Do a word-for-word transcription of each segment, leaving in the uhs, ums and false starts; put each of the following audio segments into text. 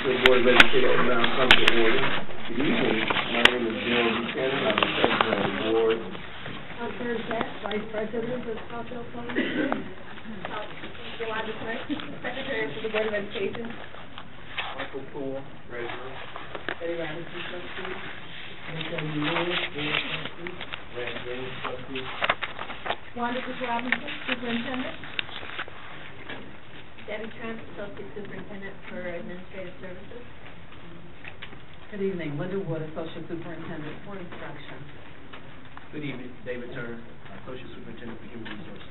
Southfield Board of Education now comes to order. Good evening. My name is Bill Buchanan. I'm the president of the board. I'm Karen Katz, Vice President of Southfield Public Schools. Wanda, Secretary for the Board of Education. Michael Poole, treasurer. Eddie Robinson, trustee. Anthony Lewis, board trustee. Brad James, trustee. Wanda Robinson, superintendent. Debbie Trent, Associate Superintendent for Administrative Services. Good evening, Linda Wood, Associate Superintendent for Instruction. Good evening, David Turner, Associate Superintendent for Human Resources.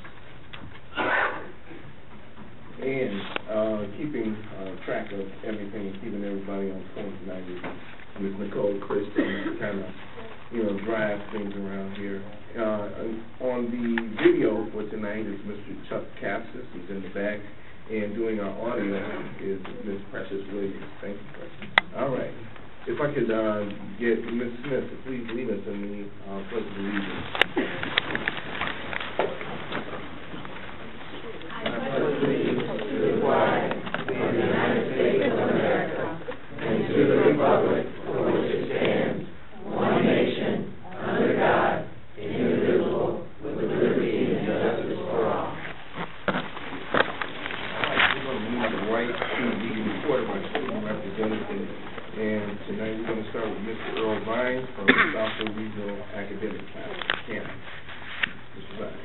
And uh, keeping uh, track of everything, keeping everybody on point tonight is Miz Nicole Christian, kind of, you know, drive things around here. Uh, on the video for tonight is Mister Chuck Capsis, who's in the back. And doing our audio is Miz Precious Williams. Thank you, Precious. All right. If I could uh, get Miz Smith to please lead us in the uh, Pledge of Allegiance. I pledge allegiance to the flag of the United States of America and to the republic for which it stands, one nation, under God, indivisible, with liberty and justice for all. Right to the report of our student representative, and tonight we're going to start with Mister Earl Vines from the Southfield Regional Academic Campus. Mister Vines.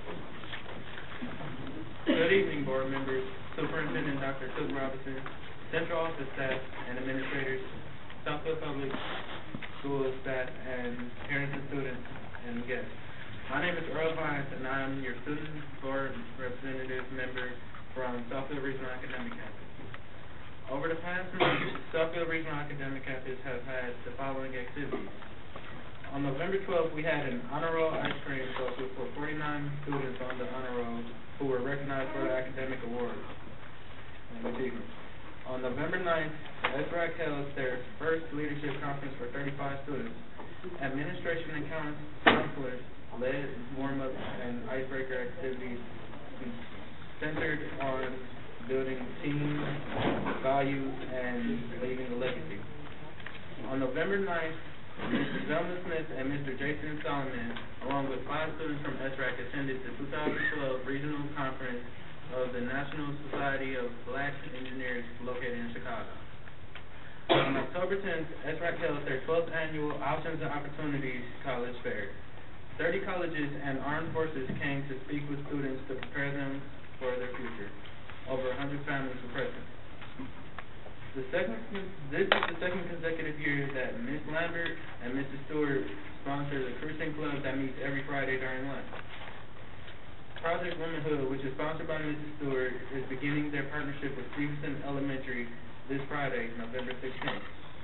Good evening, board members, Superintendent Doctor Cook Robinson, Central Office staff and administrators, Southfield Public School staff, and parents and students and guests. My name is Earl Vines, and I'm your student board representative member from Southfield Regional Academic Campus. Over the past month, Southfield Regional Academic Campus has had the following activities. On November twelfth, we had an honor roll ice cream social for forty-nine students on the honor roll who were recognized for their academic awards and achievements. On November ninth, S R A C held their first leadership conference for thirty-five students. Administration and counselors led warm-up and icebreaker activities centered on building team values and leaving a legacy. On November ninth, Mister Zelma Smith and Mister Jason Solomon, along with five students from S R A C, attended the two thousand twelve Regional Conference of the National Society of Black Engineers located in Chicago. On October tenth, S R A C held their twelfth annual Options and Opportunities College Fair. thirty colleges and armed forces came to speak with students to prepare them for their future. Over one hundred families were present. The second, this is the second consecutive year that Miz Lambert and Missus Stewart sponsor the Cruising Club that meets every Friday during lunch. Project Womanhood, which is sponsored by Missus Stewart, is beginning their partnership with Stevenson Elementary this Friday, November sixteenth.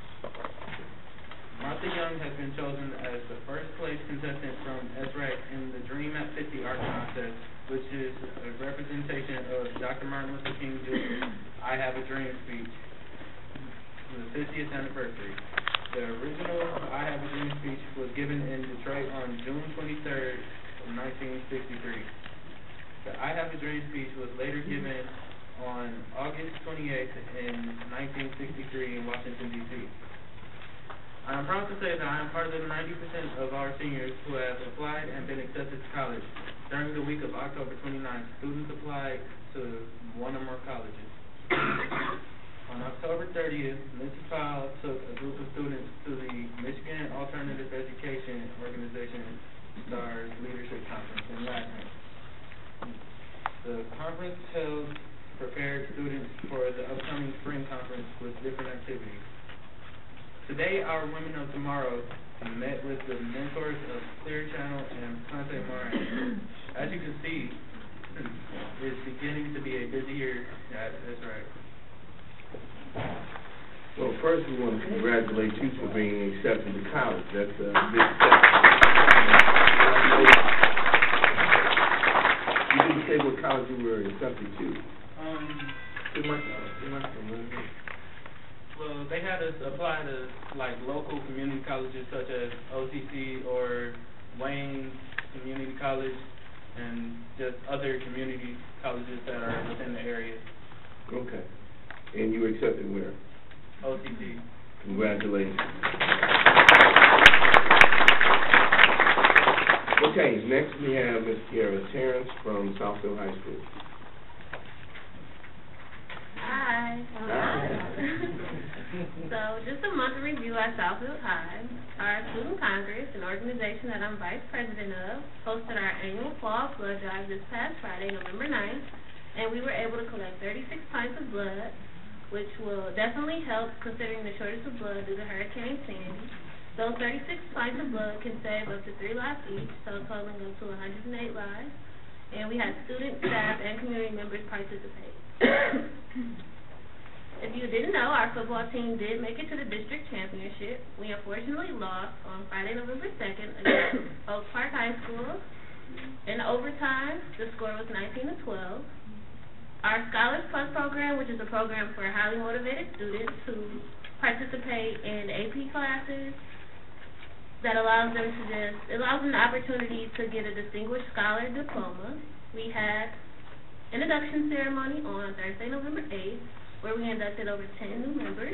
Martha Young has been chosen as the first place contestant from S R A C in the Dream at fifty art contest, which is a representation of Doctor Martin Luther King Junior's I Have a Dream speech, the fiftieth anniversary. The original I Have a Dream speech was given in Detroit on June twenty-third, nineteen sixty-three. The I Have a Dream speech was later given on August twenty-eighth in nineteen sixty-three in Washington, D C I am proud to say that I am part of the ninety percent of our seniors who have applied and been accepted to college. During the week of October twenty-ninth, students applied to one or more colleges. On October thirtieth, Missus Powell took a group of students to the Michigan Alternative Education Organization STARS Leadership Conference in Lathrup. The conference held prepared students for the upcoming spring conference with different activities. Today, our Women of Tomorrow met with the mentors of Clear Channel and Conte Moran. As you can see, it's beginning to be a busy year at S R A C. Well, first we want to congratulate you for being accepted to college. That's a big step. You didn't say what college you were accepted to. Um, Too much. Too much. Well, they had us apply to like local community colleges such as O T C or Wayne Community College and just other community colleges that are within the area. Okay. And you accepted where? O C T. Congratulations. Okay, next we have Miz Kiara Terrence from Southfield High School. Hi. So, just a month of review at Southfield High. Our Student Congress, an organization that I'm vice president of, hosted our annual fall blood drive this past Friday, November ninth, and we were able to collect thirty-six pints of blood, which will definitely help considering the shortage of blood due to Hurricane Sandy. Those thirty-six pints of blood can save up to three lives each, so totaling up to one hundred eight lives. And we had students, staff, and community members participate. If you didn't know, our football team did make it to the district championship. We unfortunately lost on Friday, November second against Oak Park High School. In overtime, the score was nineteen to twelve. Our Scholars Plus program, which is a program for highly motivated students who participate in A P classes, that allows them to just, it allows them the opportunity to get a Distinguished Scholar diploma. We had an induction ceremony on Thursday, November eighth, where we inducted over ten new members.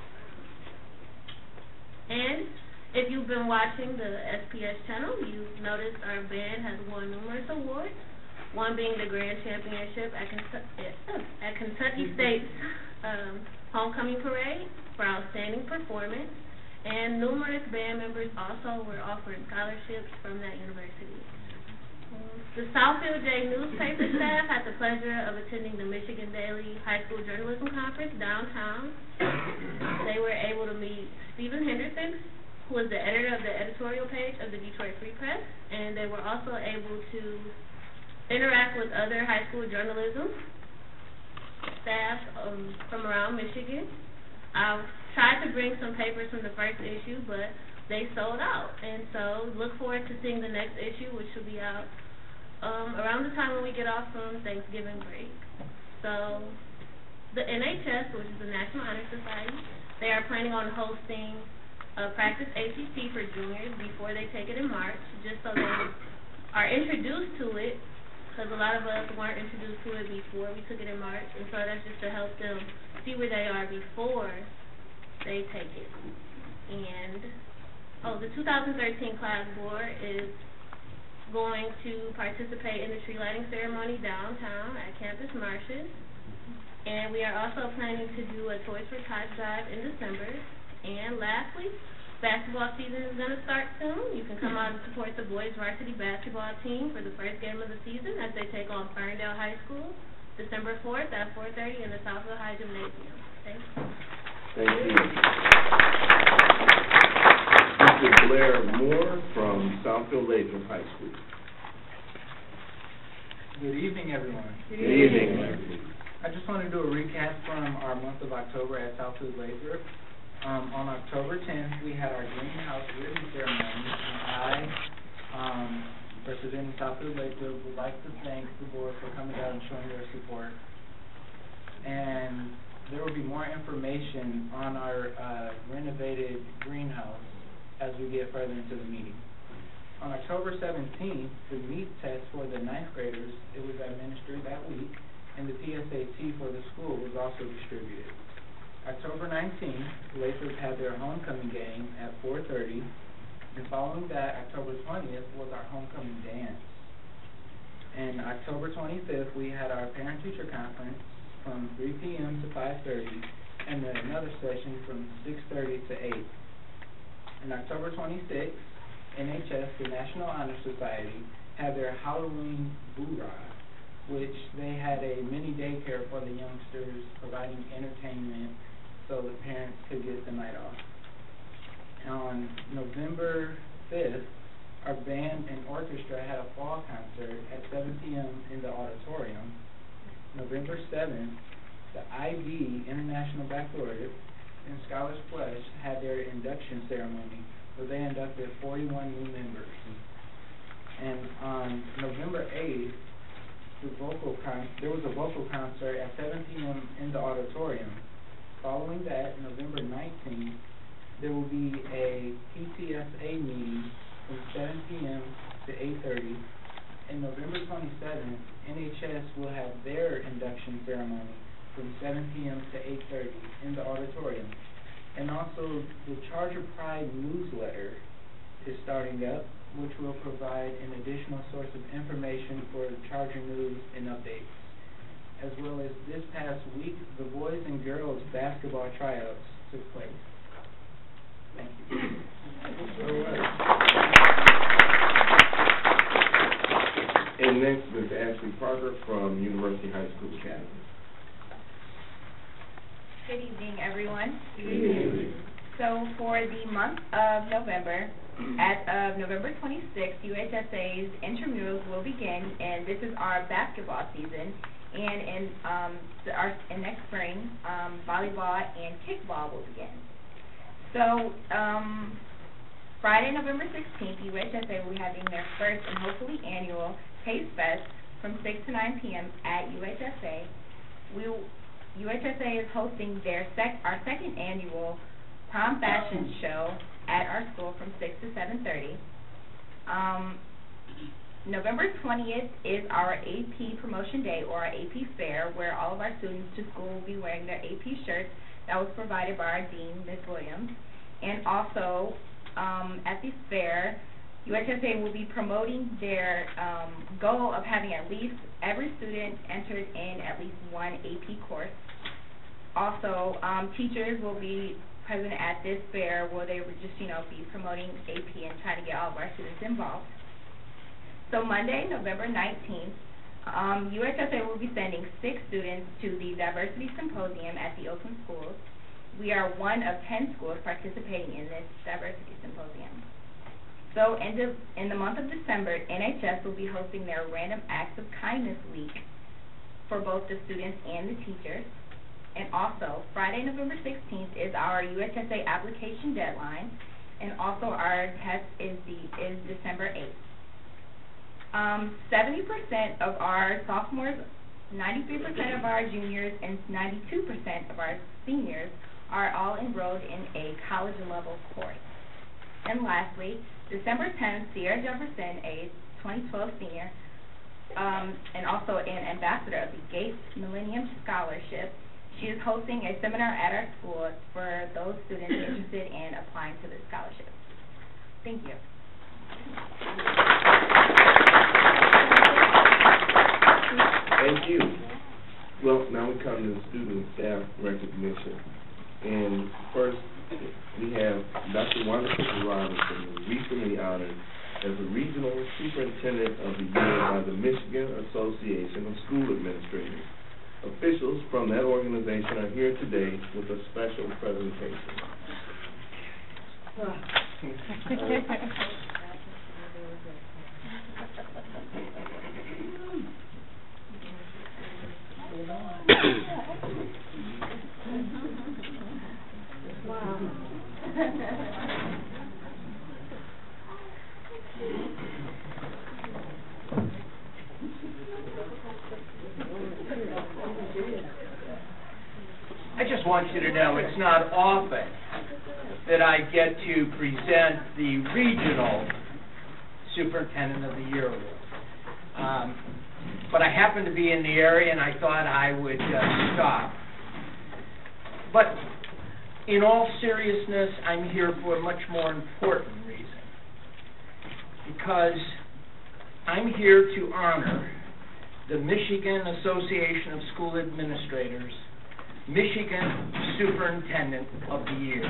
And if you've been watching the S P S channel, you've noticed our band has won numerous awards, one being the Grand Championship at, Kentucky, at Kentucky State's um, Homecoming Parade for outstanding performance. And numerous band members also were offered scholarships from that university. The Southfield J newspaper staff had the pleasure of attending the Michigan Daily High School Journalism Conference downtown. They were able to meet Stephen Henderson, who was the editor of the editorial page of the Detroit Free Press, and they were also able to interact with other high school journalism staff um, from around Michigan. I tried to bring some papers from the first issue, but they sold out, and so look forward to seeing the next issue, which will be out um, around the time when we get off from Thanksgiving break. So the N H S, which is the National Honor Society, they are planning on hosting a practice A C T for juniors before they take it in March, just so they are introduced to it, because a lot of us weren't introduced to it before we took it in March, and so that's just to help them see where they are before they take it. And oh, the two thousand thirteen class board is going to participate in the tree lighting ceremony downtown at Campus Marshes. And we are also planning to do a Toys for Tots drive in December. And lastly, basketball season is going to start soon. You can come out and support the boys varsity basketball team for the first game of the season as they take on Ferndale High School, December fourth at four thirty in the Southfield High Gymnasium. Thank you. Thank you. Mister Blair Moore from Southfield-Lathrup High School. Good evening, everyone. Good evening. I just want to do a recap from our month of October at Southfield-Lathrup. Um, on October tenth, we had our greenhouse ribbon ceremony, and I, um, representing Southfield-Lathrup, would like to thank the board for coming out and showing their support. And there will be more information on our uh, renovated greenhouse as we get further into the meeting. On October seventeenth, the meat test for the ninth graders, it was administered that week, and the P S A T for the school was also distributed. October nineteenth, Lathrop had their homecoming game at four thirty, and following that, October twentieth was our homecoming dance. And October twenty-fifth, we had our parent-teacher conference from three p m to five thirty, and then another session from six thirty to eight. And October twenty-sixth, N H S, the National Honor Society, had their Halloween Boo Ride, which they had a mini daycare for the youngsters, providing entertainment so the parents could get the night off. On November fifth, our band and orchestra had a fall concert at seven p m in the auditorium. November seventh, the I B International Baccalaureate and Scholars Plus had their induction ceremony, where they inducted forty-one new members. And on November eighth, the vocal con there was a vocal concert at seven p m in the auditorium. Following that, November nineteenth, there will be a P T S A meeting from seven p m to eight thirty. And November twenty-seventh, N H S will have their induction ceremony from seven p p m to eight thirty in the auditorium. And also, the Charger Pride newsletter is starting up, which will provide an additional source of information for Charger news and updates. As well as this past week, the boys and girls basketball tryouts took place. Thank you. All right. And next is Ashley Parker from University High School Academy. Good evening, everyone. Good evening. So for the month of November, as of November twenty-sixth, U H S A's intramurals will begin, and this is our basketball season. And in um, the, our in next spring, um, volleyball and kickball will begin. So um, Friday, November sixteenth, U H S A will be having their first and hopefully annual Taste Fest from six to nine p m at U H S A. We will U H S A is hosting their sec our second annual prom fashion show at our school from six to seven thirty. Um, November twentieth is our A P promotion day, or our A P fair, where all of our students to school will be wearing their A P shirts that was provided by our dean, Miz Williams. And also um, at the fair, U H S A will be promoting their um, goal of having at least every student entered in at least one A P course. Also, um, teachers will be present at this fair where they would just, you know, be promoting A P and trying to get all of our students involved. So Monday, November nineteenth, um, U H S A will be sending six students to the Diversity Symposium at the Oakland Schools. We are one of ten schools participating in this Diversity Symposium. So in the, in the month of December, N H S will be hosting their Random Acts of Kindness Week for both the students and the teachers. And also, Friday, November sixteenth is our U H S A application deadline, and also our test is the is December eighth. Um, seventy percent of our sophomores, ninety-three percent of our juniors, and ninety-two percent of our seniors are all enrolled in a college-level course. And lastly, December tenth, Sierra Jefferson, a twenty twelve senior, um, and also an ambassador of the Gates Millennium Scholarship, she is hosting a seminar at our school for those students interested in applying to this scholarship. Thank you. Thank you. Well, now we come to the student and staff recognition. And first, we have Doctor Wanda Robinson, recently honored as the Regional Superintendent of the Year by the Michigan Association of School Administrators. Officials from that organization are here today with a special presentation. I just want you to know it's not often that I get to present the Regional Superintendent of the Year Award. Um, but I happen to be in the area, and I thought I would uh, stop. But in all seriousness, I'm here for a much more important reason. Because I'm here to honor the Michigan Association of School Administrators Michigan Superintendent of the Year.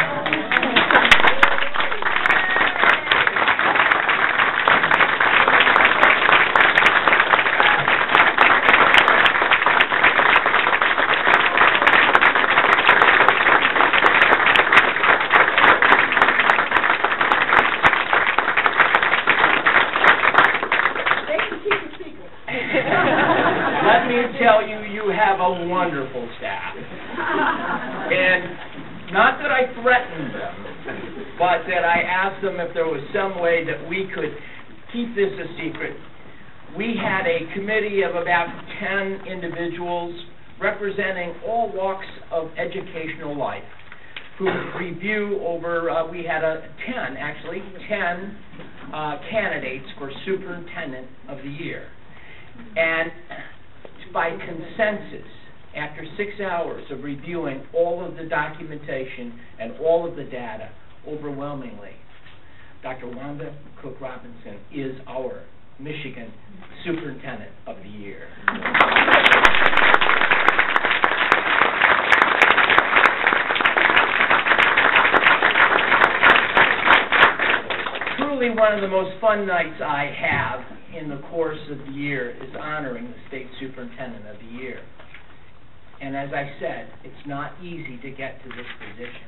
Let me tell you, you have a wonderful staff. And not that I threatened them, but that I asked them if there was some way that we could keep this a secret. We had a committee of about ten individuals representing all walks of educational life who review over, uh, we had a ten, actually, ten uh, candidates for Superintendent of the Year. And by consensus, after six hours of reviewing all of the documentation and all of the data, overwhelmingly, Doctor Wanda Cook-Robinson is our Michigan Superintendent of the Year. Truly one of the most fun nights I have in the course of the year is honoring the State Superintendent of the Year. And as I said, it's not easy to get to this position.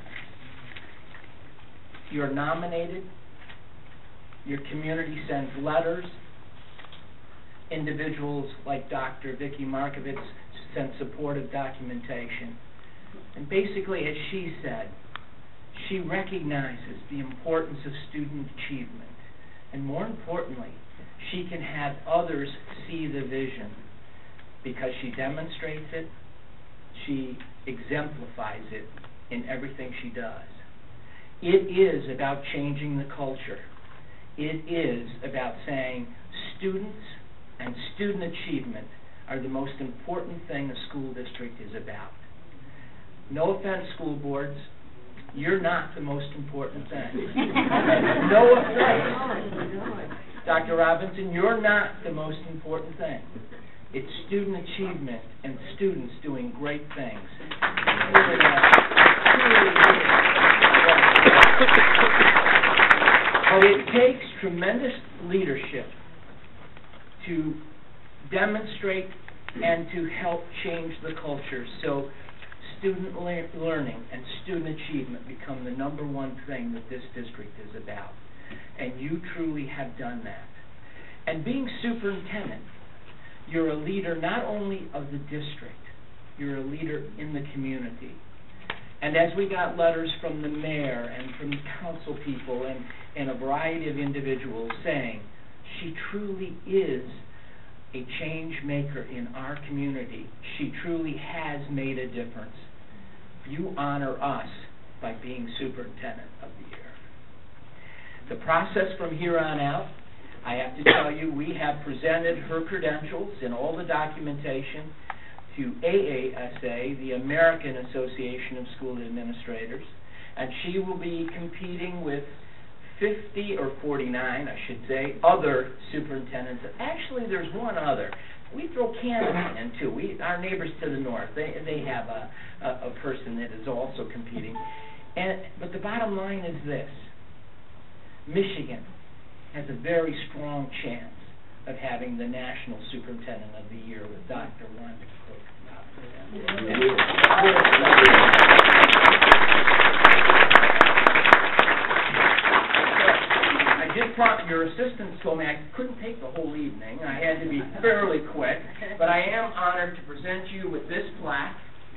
You're nominated, your community sends letters, individuals like Doctor Vicki Markovitz send supportive documentation. And basically, as she said, she recognizes the importance of student achievement. And more importantly, she can have others see the vision because she demonstrates it, she exemplifies it in everything she does. It is about changing the culture. It is about saying students and student achievement are the most important thing a school district is about. No offense, school boards, you're not the most important thing. No offense. Doctor Robinson, you're not the most important thing. It's student achievement and students doing great things. But it takes tremendous leadership to demonstrate and to help change the culture so student le learning and student achievement become the number one thing that this district is about. And you truly have done that. And being superintendent, you're a leader not only of the district, you're a leader in the community. And as we got letters from the mayor and from council people and, and a variety of individuals saying, she truly is a change maker in our community. She truly has made a difference. You honor us by being superintendent of the year. The process from here on out, I have to tell you, we have presented her credentials and all the documentation to A A S A, the American Association of School Administrators, and she will be competing with fifty or forty-nine, I should say, other superintendents. Actually, there's one other. We throw Canada in too. We, our neighbors to the north, they they have a, a a person that is also competing. And but the bottom line is this: Michigan has a very strong chance of having the National Superintendent of the Year with Doctor Wanda Cook-Robinson. I did prompt, your assistants told me I couldn't take the whole evening. I had to be fairly quick, but I am honored to present you with this plaque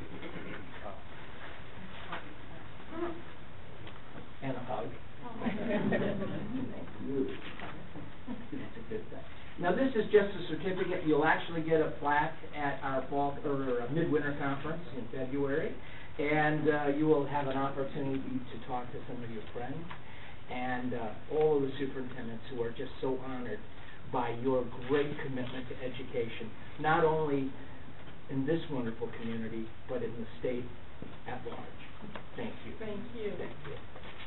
and a hug. That's a good thing. Now, this is just a certificate. You'll actually get a plaque at our fall or uh, midwinter conference in February, and uh, you will have an opportunity to talk to some of your friends and uh, all of the superintendents who are just so honored by your great commitment to education, not only in this wonderful community, but in the state at large. Thank you. Thank you. Thank you.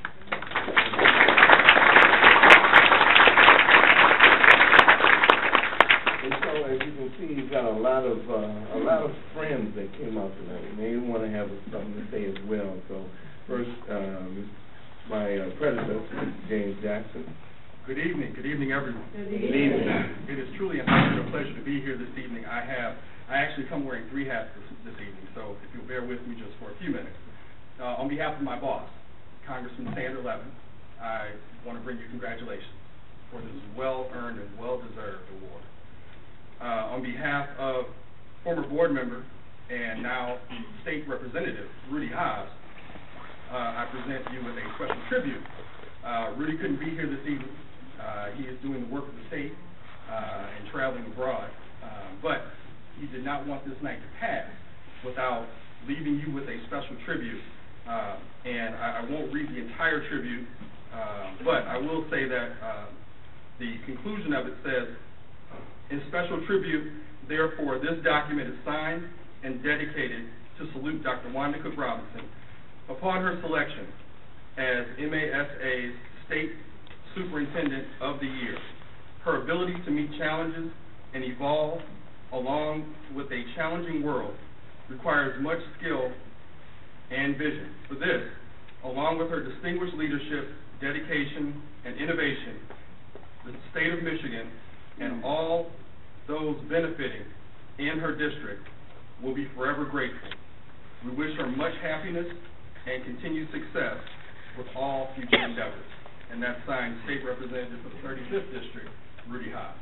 And so, as you can see, he's got a lot of uh, a lot of friends that came out tonight, and they want to have something to say as well. So, first, um, my uh, predecessor, James Jackson. Good evening. Good evening, everyone. Good Good evening. It is truly an honor and a pleasure to be here this evening. I have, I actually come wearing three hats this, this evening, so if you'll bear with me just for a few minutes. Uh, on behalf of my boss, Congressman Sandra Levin, I want to bring you congratulations for this well-earned and well-deserved award. Uh, on behalf of former board member and now state representative, Rudy Haas, uh, I present you with a special tribute. Uh, Rudy couldn't be here this evening. Uh, he is doing the work of the state uh, and traveling abroad, uh, but he did not want this night to pass without leaving you with a special tribute. Uh, and I, I won't read the entire tribute, uh, but I will say that uh, the conclusion of it says, in special tribute, therefore, this document is signed and dedicated to salute Doctor Wanda Cook Robinson upon her selection as M A S A's State Superintendent of the Year. Her ability to meet challenges and evolve along with a challenging world requires much skill and vision. For this, along with her distinguished leadership, dedication, and innovation, the state of Michigan and all those benefiting in her district will be forever grateful. We wish her much happiness and continued success with all future endeavors. And that's signed State Representative for the thirty-fifth District, Rudy Haas.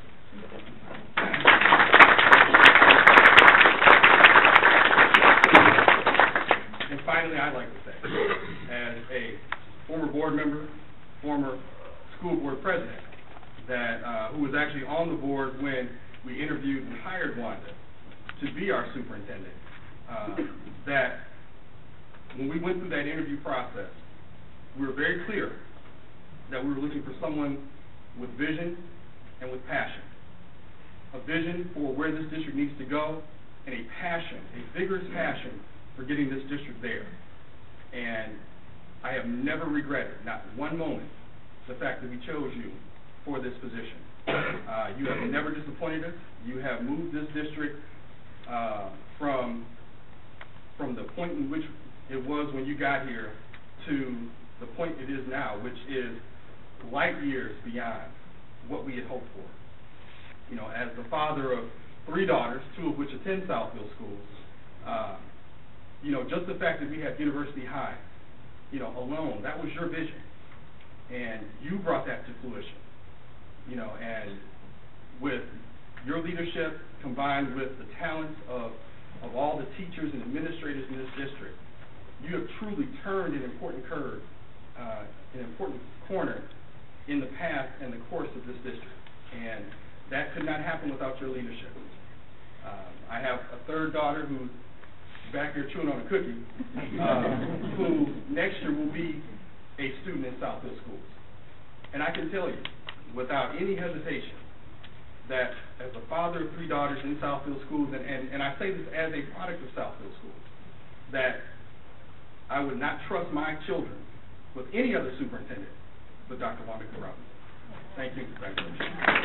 And finally, I'd like to say, as a former board member, former school board president, that uh, who was actually on the board when we interviewed and hired Wanda to be our superintendent, uh, that when we went through that interview process, we were very clear that we were looking for someone with vision and with passion. A vision for where this district needs to go, and a passion, a vigorous passion for getting this district there. And I have never regretted, not one moment, the fact that we chose you for this position. Uh, you have never disappointed us. You have moved this district uh, from, from the point in which it was when you got here to the point it is now, which is light years beyond what we had hoped for. You know, as the father of three daughters, two of which attend Southfield schools, uh, you know, just the fact that we have University High, you know, alone, that was your vision. And you brought that to fruition. You know, and with your leadership combined with the talents of, of all the teachers and administrators in this district, you have truly turned an important curve, uh, an important corner in the path and the course of this district. And that could not happen without your leadership. Uh, I have a third daughter who's back here chewing on a cookie, uh, who next year will be a student in Southfield schools. And I can tell you, without any hesitation, that as a father of three daughters in Southfield schools, and, and, and I say this as a product of Southfield schools, that I would not trust my children with any other superintendent but Doctor Wanda Cook Robinson. Thank you. Congratulations.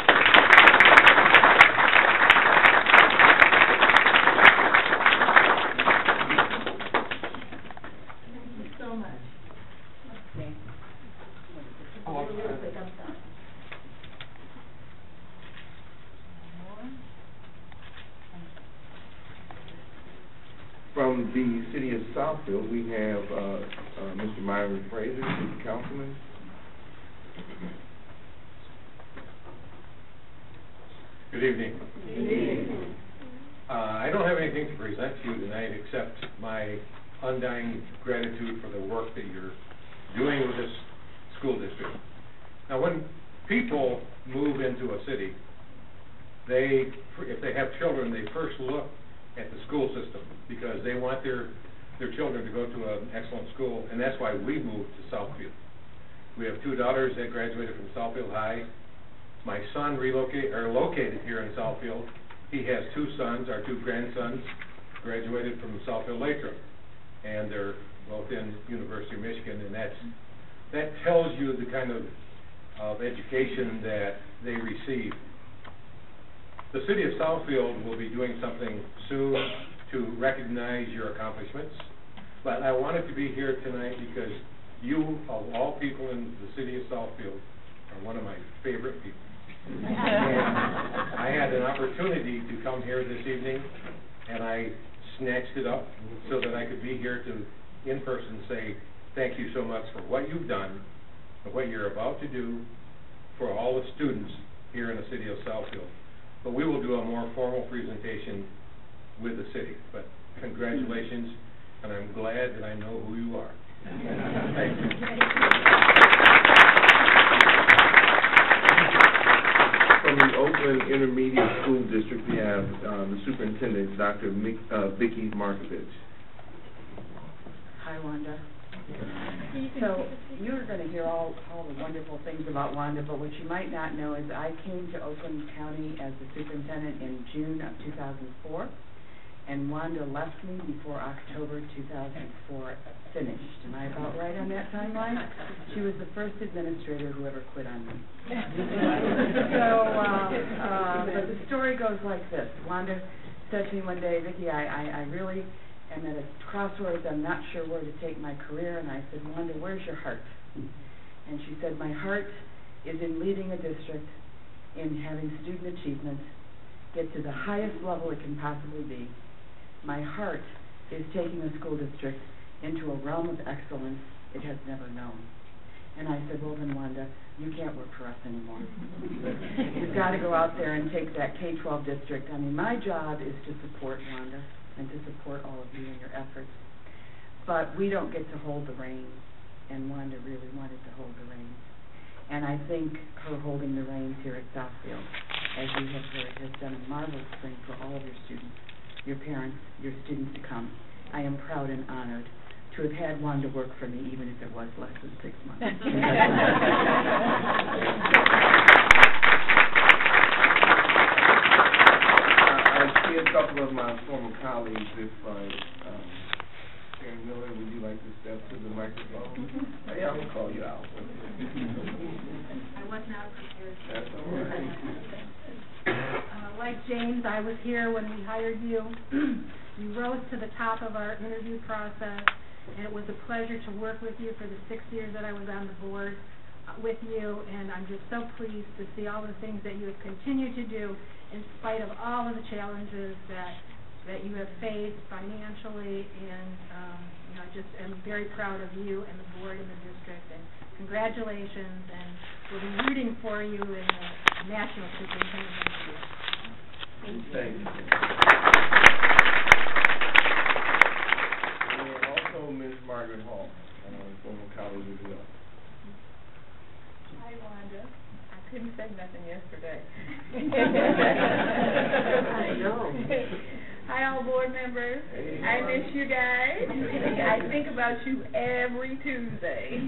Thank you so much. Okay. Really quick, I'm sorry. From the city of Southfield, we have uh, uh, Mister Myron Fraser, City Councilman. Good evening. Good evening. Uh, I don't have anything to present to you tonight except my undying gratitude for the work that you're doing with this school district. Now, when people move into a city, they, if they have children, they first look at the school system because they want their their children to go to an excellent school, and that's why we moved to Southfield. We have two daughters that graduated from Southfield High. My son relocate or located here in Southfield. He has two sons, our two grandsons, graduated from Southfield-Lathrup, and they're both in University of Michigan, and that's that tells you the kind of of education that they receive. The city of Southfield will be doing something soon to recognize your accomplishments, but I wanted to be here tonight because you, of all people in the city of Southfield, are one of my favorite people. And I had an opportunity to come here this evening, and I snatched it up so that I could be here to, in person, say thank you so much for what you've done and what you're about to do for all the students here in the city of Southfield. But we will do a more formal presentation with the city. But congratulations, and I'm glad that I know who you are. Thank you. From the Oakland Intermediate School District, we have uh, the superintendent, Doctor Mick, uh, Vicki Markovich. Hi, Wanda. So you're going to hear all, all the wonderful things about Wanda, but what you might not know is I came to Oakland County as the superintendent in June of two thousand four, and Wanda left me before October two thousand four finished. Am I about right on that timeline? She was the first administrator who ever quit on me. So, uh, uh, but the story goes like this. Wanda said to me one day, Vicki, I, I, I really am at a crossroads. I'm not sure where to take my career. And I said, Wanda, where's your heart? And she said, my heart is in leading a district, in having student achievement get to the highest level it can possibly be. My heart is taking a school district into a realm of excellence it has never known. And I said, well then, Wanda, you can't work for us anymore. You've got to go out there and take that K twelve district. I mean, my job is to support Wanda and to support all of you in your efforts. But we don't get to hold the reins, and Wanda really wanted to hold the reins. And I think her holding the reins here at Southfield, as we have heard, has done a marvelous thing for all of your students, your parents, your students to come. I am proud and honored to have had Wanda work for me, even if it was less than six months. I, I see a couple of my former colleagues. If uh, um, Karen Miller, would you like to step to the microphone? Oh, yeah, I'm gonna call you out. I was not prepared. That's all right. Uh, like James, I was here when we hired you. You rose to the top of our interview process, and it was a pleasure to work with you for the six years that I was on the board uh, with you, and I'm just so pleased to see all the things that you have continued to do in spite of all of the challenges that that you have faced financially, and um, you know, I just am very proud of you and the board and the district, and congratulations, and we'll be rooting for you in the National Superintendent of the Year. Thank you. Thank you. And also Miz Margaret Hall, uh, former colleague as well. Hi, Wanda. I couldn't say nothing yesterday. I know. Hi, all board members. Hey. I miss you guys. I think about you every Tuesday.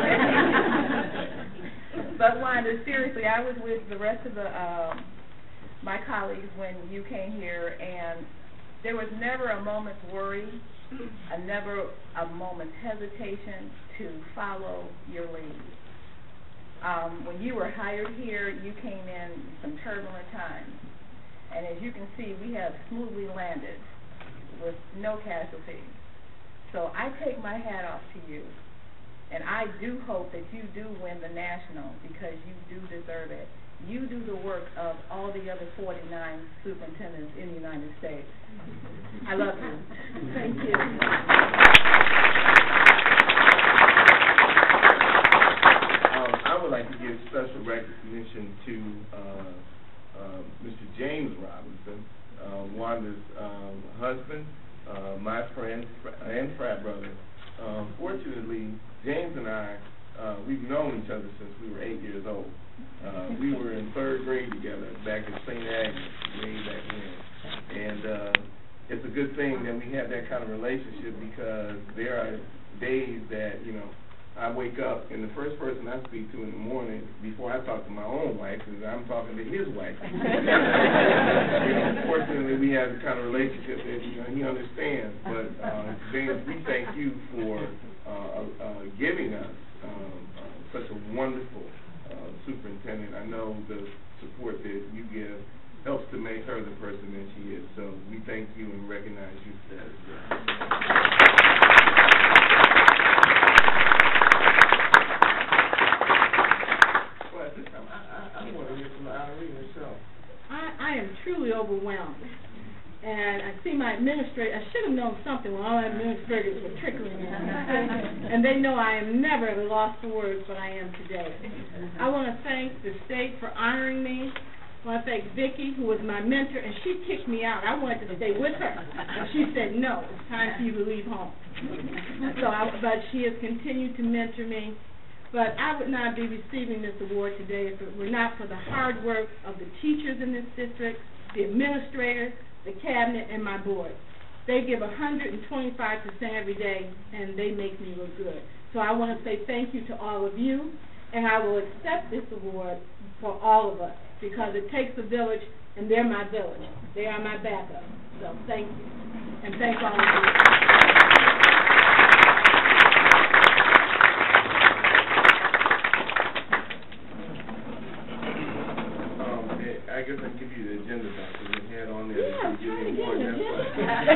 But Wanda, seriously, I was with the rest of the um, my colleagues when you came here, and there was never a moment's worry, a never a moment's hesitation to follow your lead. Um, when you were hired here, you came in some turbulent times. And as you can see, we have smoothly landed with no casualties. So I take my hat off to you. And I do hope that you do win the national, because you do deserve it. You do the work of all the other forty-nine superintendents in the United States. I love you. Thank you. Um, I would like to give special recognition to uh, uh, Mister James Robinson, uh, Wanda's um, husband, uh, my friend and frat brother. Um, fortunately, James and I, uh, we've known each other since we were eight years old. Uh, we were in third grade together back at Saint Agnes, way back then. And uh, it's a good thing that we have that kind of relationship, because there are days that, you know, I wake up and the first person I speak to in the morning before I talk to my own wife is I'm talking to his wife. You know, fortunately, we have the kind of relationship that, you know, he understands. But uh, James, we thank you for uh, uh, giving us um, uh, such a wonderful uh, superintendent. I know the support that you give helps to make her the person that she is. So we thank you and recognize you for that as well. I, I am truly overwhelmed, and I see my administrator. I should have known something when all administrators were trickling in, and they know I am never at a loss for words, but I am today. I want to thank the state for honoring me. I want to thank Vicki, who was my mentor, and she kicked me out. I wanted to stay with her, and she said, no, it's time for you to leave home. So, I, but she has continued to mentor me. But I would not be receiving this award today if it were not for the hard work of the teachers in this district, the administrators, the cabinet, and my board. They give one hundred twenty-five percent every day, and they make me look good. So I want to say thank you to all of you, and I will accept this award for all of us, because it takes a village, and they're my village. They are my backup. So thank you, and thank all of you. I guess I can give you the agenda back, because we had on there that you give me more, and that's why.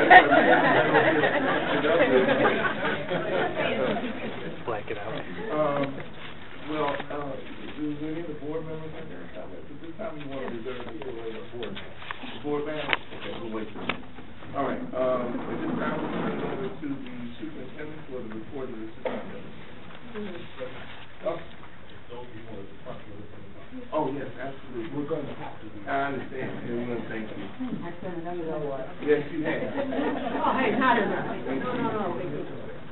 Blank it out. Um, well, uh, do any of the board members have their comments? At this time, we want to reserve the floor for the board. The board members? Okay, we'll wait for them. All right, um, at this time, we'll turn it over to the superintendent for the report of the superintendent. Oh. Oh, yes, absolutely. We're going to have to. I understand, and we want to thank you. I said another know what. Yes, you have. Oh, hey, not enough. No, no, no.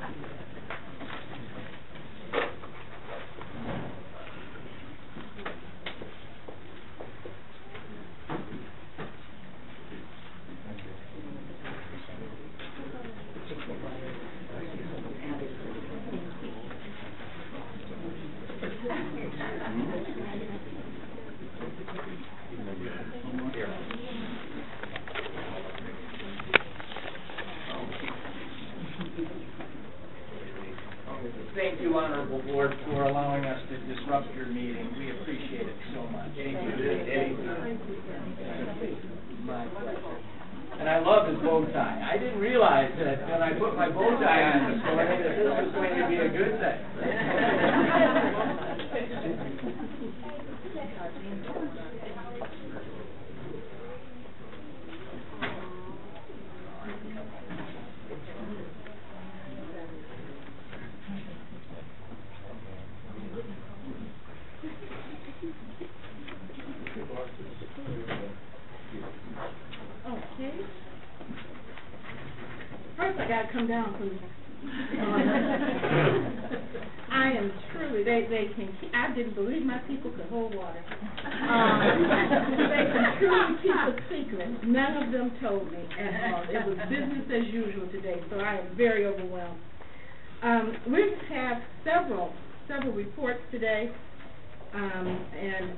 Thank you, Honorable Board, for allowing us to disrupt your meeting. We appreciate it so much. Thank you. My pleasure. And I love his bow tie. I didn't realize that when I put my bow tie on this morning that this was going to be a good thing. Okay. First, I got to come down from. I am truly. They they can. Keep, I didn't believe my people could hold water. Um, they can truly keep a secret. None of them told me at all. It was business as usual today. So I am very overwhelmed. Um, we have several several reports today, um, and.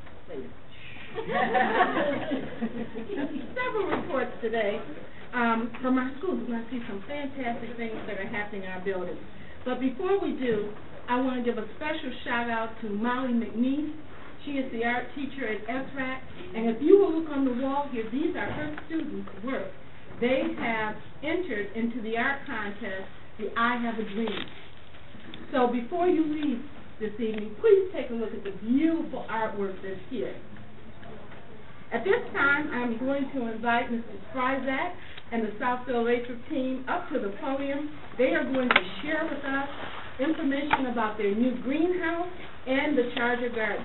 several reports today um, from our schools. We're going to see some fantastic things that are happening in our buildings. But before we do, I want to give a special shout out to Molly McNeese. She is the art teacher at S R A C, and if you will look on the wall here, these are her students' work. They have entered into the art contest, the I Have a Dream. So before you leave this evening, please take a look at the beautiful artwork that's here. At this time, I'm going to invite Mister Spryzak and the Southfield-Lathrup team up to the podium. They are going to share with us information about their new greenhouse and the Charger Garden.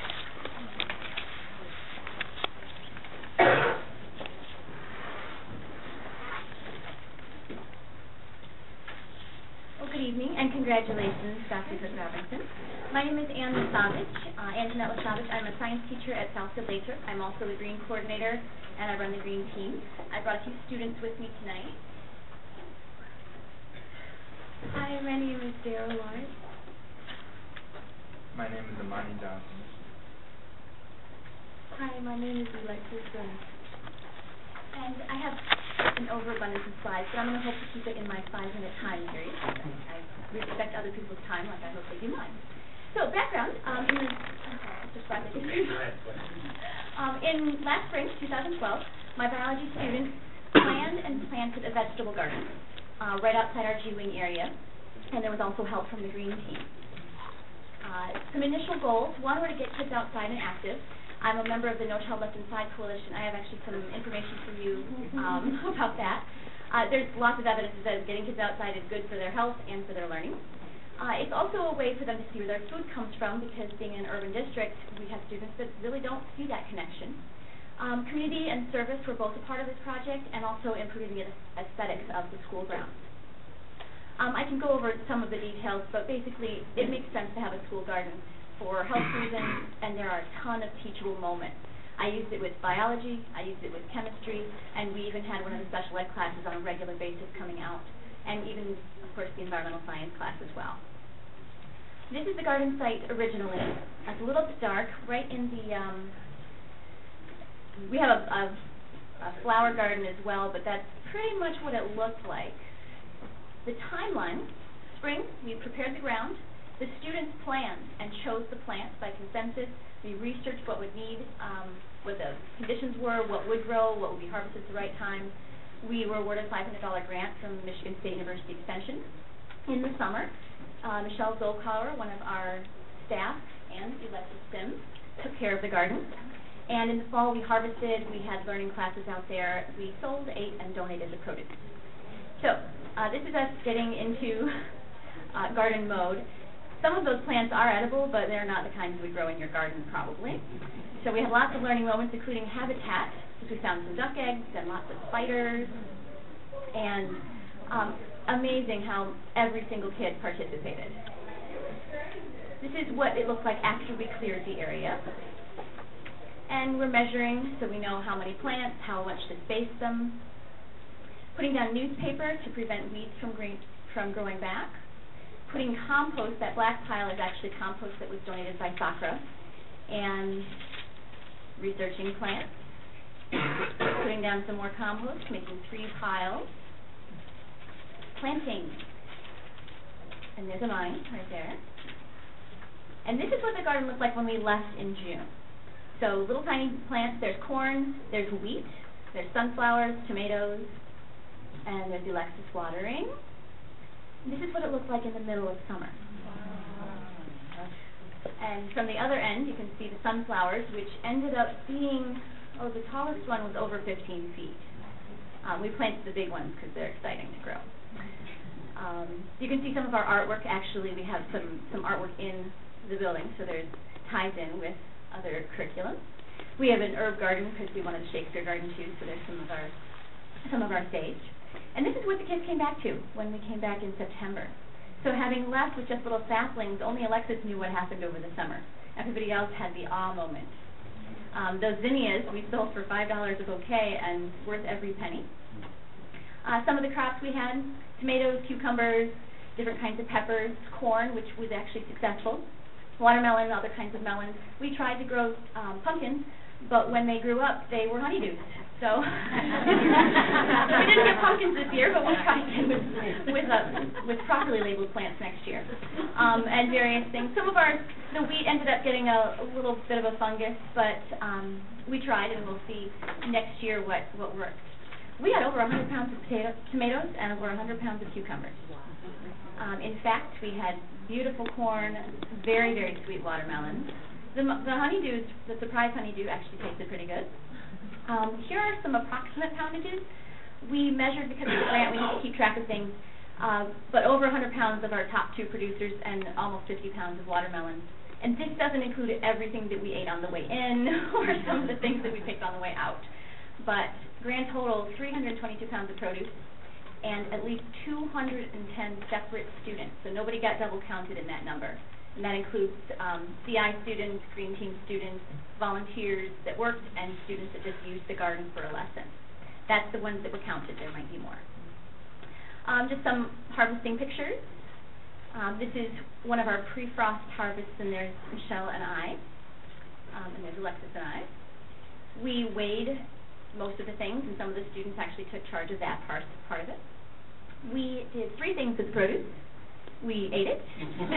Well, good evening and congratulations, Doctor Cook Robinson. My name is Ann Lasavich, uh, Anjanette Lasavich. I'm a science teacher at Southfield-Lathrup. I'm also the green coordinator, and I run the green team. I brought a few students with me tonight. Hi, my name is Sarah Lawrence. My name is Amani Johnson. Hi, my name is Alexis Burns. And I have an overabundance of slides, but I'm going to hope to keep it in my five-minute time period. I respect other people's time, like I hope they do mine. So, background, um, in, the, just um, in last spring, two thousand twelve, my biology students planned and planted a vegetable garden uh, right outside our G-Wing area, and there was also help from the green team. Uh, some initial goals: one, were to get kids outside and active. I'm a member of the No Child Left Inside Coalition. I have actually some information for you um, about that. Uh, there's lots of evidence that getting kids outside is good for their health and for their learning. Uh, it's also a way for them to see where their food comes from, because being in an urban district, we have students that really don't see that connection. Um, community and service were both a part of this project, and also improving the aesthetics of the school grounds. Um, I can go over some of the details, but basically it makes sense to have a school garden for health reasons, and there are a ton of teachable moments. I used it with biology, I used it with chemistry, and we even had one of the special ed classes on a regular basis coming out, and even, of course, the environmental science class as well. This is the garden site originally. It's a little bit dark, right in the, um, we have a, a, a flower garden as well, but that's pretty much what it looked like. The timeline, spring, we prepared the ground. The students planned and chose the plants by consensus. We researched what would need, um, what the conditions were, what would grow, what would be harvested at the right time. We were awarded a five hundred dollar grant from Michigan State University Extension. In the summer, uh, Michelle Zolkauer, one of our staff, and Alexis Sims took care of the garden. And in the fall, we harvested. We had learning classes out there. We sold, ate, and donated the produce. So uh, this is us getting into uh, garden mode. Some of those plants are edible, but they're not the kinds that would grow in your garden, probably. So we had lots of learning moments, including habitat, because we found some duck eggs and lots of spiders, and um, amazing how every single kid participated. This is what it looked like after we cleared the area. And we're measuring so we know how many plants, how much to space them. Putting down newspaper to prevent weeds from, green, from growing back. Putting compost, that black pile is actually compost that was donated by Sakura. And researching plants. Putting down some more compost, making three piles. Planting. And there's a vine right there. And this is what the garden looked like when we left in June. So little tiny plants, there's corn, there's wheat, there's sunflowers, tomatoes, and there's Alexis watering. And this is what it looked like in the middle of summer. And from the other end, you can see the sunflowers, which ended up being, oh, the tallest one was over fifteen feet. Um, we planted the big ones because they're exciting to grow. Um, you can see some of our artwork. Actually, we have some, some artwork in the building, so there's ties in with other curriculum. We have an herb garden because we wanted a Shakespeare garden too, so there's some of our some of our stage. And this is what the kids came back to when we came back in September. So having left with just little saplings, only Alexis knew what happened over the summer. Everybody else had the awe moment. Um, those zinnias we sold for five dollars a bouquet and worth every penny. Uh, some of the crops we had, tomatoes, cucumbers, different kinds of peppers, corn, which was actually successful, watermelon, other kinds of melons. We tried to grow um, pumpkins, but when they grew up, they were honeydews. So we didn't get pumpkins this year, but we'll try again with with, uh, with properly labeled plants next year, um, and various things. Some of our the wheat ended up getting a, a little bit of a fungus, but um, we tried, and we'll see next year what what worked. We had over one hundred pounds of potato, tomatoes and over one hundred pounds of cucumbers. Um, in fact, we had beautiful corn, very very sweet watermelons. The, the honeydews, the surprise honeydew, actually tasted pretty good. Um, here are some approximate poundages. We measured, because of the grant, we have to keep track of things, uh, but over one hundred pounds of our top two producers and almost fifty pounds of watermelon. And this doesn't include everything that we ate on the way in or some of the things that we picked on the way out. But grand total, three hundred twenty-two pounds of produce and at least two hundred ten separate students. So nobody got double counted in that number. And that includes um, C I students, Green Team students, volunteers that worked, and students that just used the garden for a lesson. That's the ones that were counted. There might be more. Um, just some harvesting pictures. Um, this is one of our pre-frost harvests, and there's Michelle and I, um, and there's Alexis and I. We weighed most of the things, and some of the students actually took charge of that part, part of it. We did three things with produce. We ate it.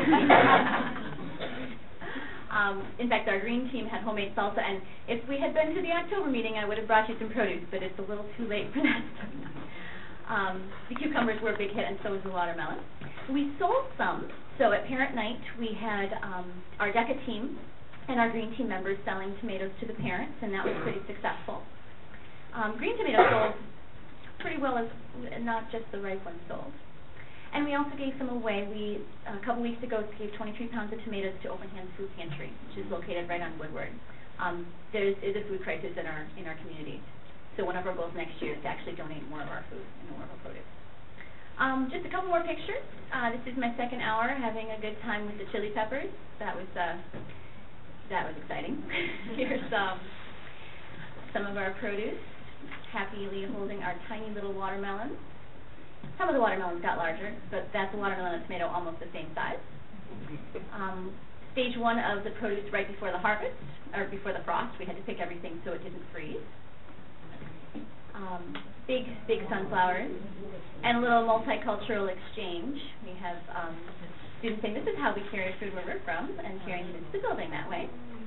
um, in fact, our green team had homemade salsa, and if we had been to the October meeting, I would have brought you some produce, but it's a little too late for that. um, the cucumbers were a big hit, and so was the watermelon. We sold some, so at parent night, we had um, our DECA team and our green team members selling tomatoes to the parents, and that was pretty successful. Um, green tomatoes sold pretty well, as not just the ripe ones sold. And we also gave some away. We, a couple weeks ago, gave twenty-three pounds of tomatoes to Open Hands Food Pantry, which is located right on Woodward. Um, there is a food crisis in our in our community. So one of our goals next year is to actually donate more of our food and more of our produce. Um, just a couple more pictures. Uh, this is my second hour having a good time with the chili peppers. That was uh, that was exciting. Here's um, some of our produce. Happily holding our tiny little watermelons. Some of the watermelons got larger, but that's a watermelon and a tomato almost the same size. Um, stage one of the produce right before the harvest, or before the frost, we had to pick everything so it didn't freeze. Um, big, big sunflowers, and a little multicultural exchange. We have um, students saying, this is how we carry food where we're from, and carrying it into the building that way.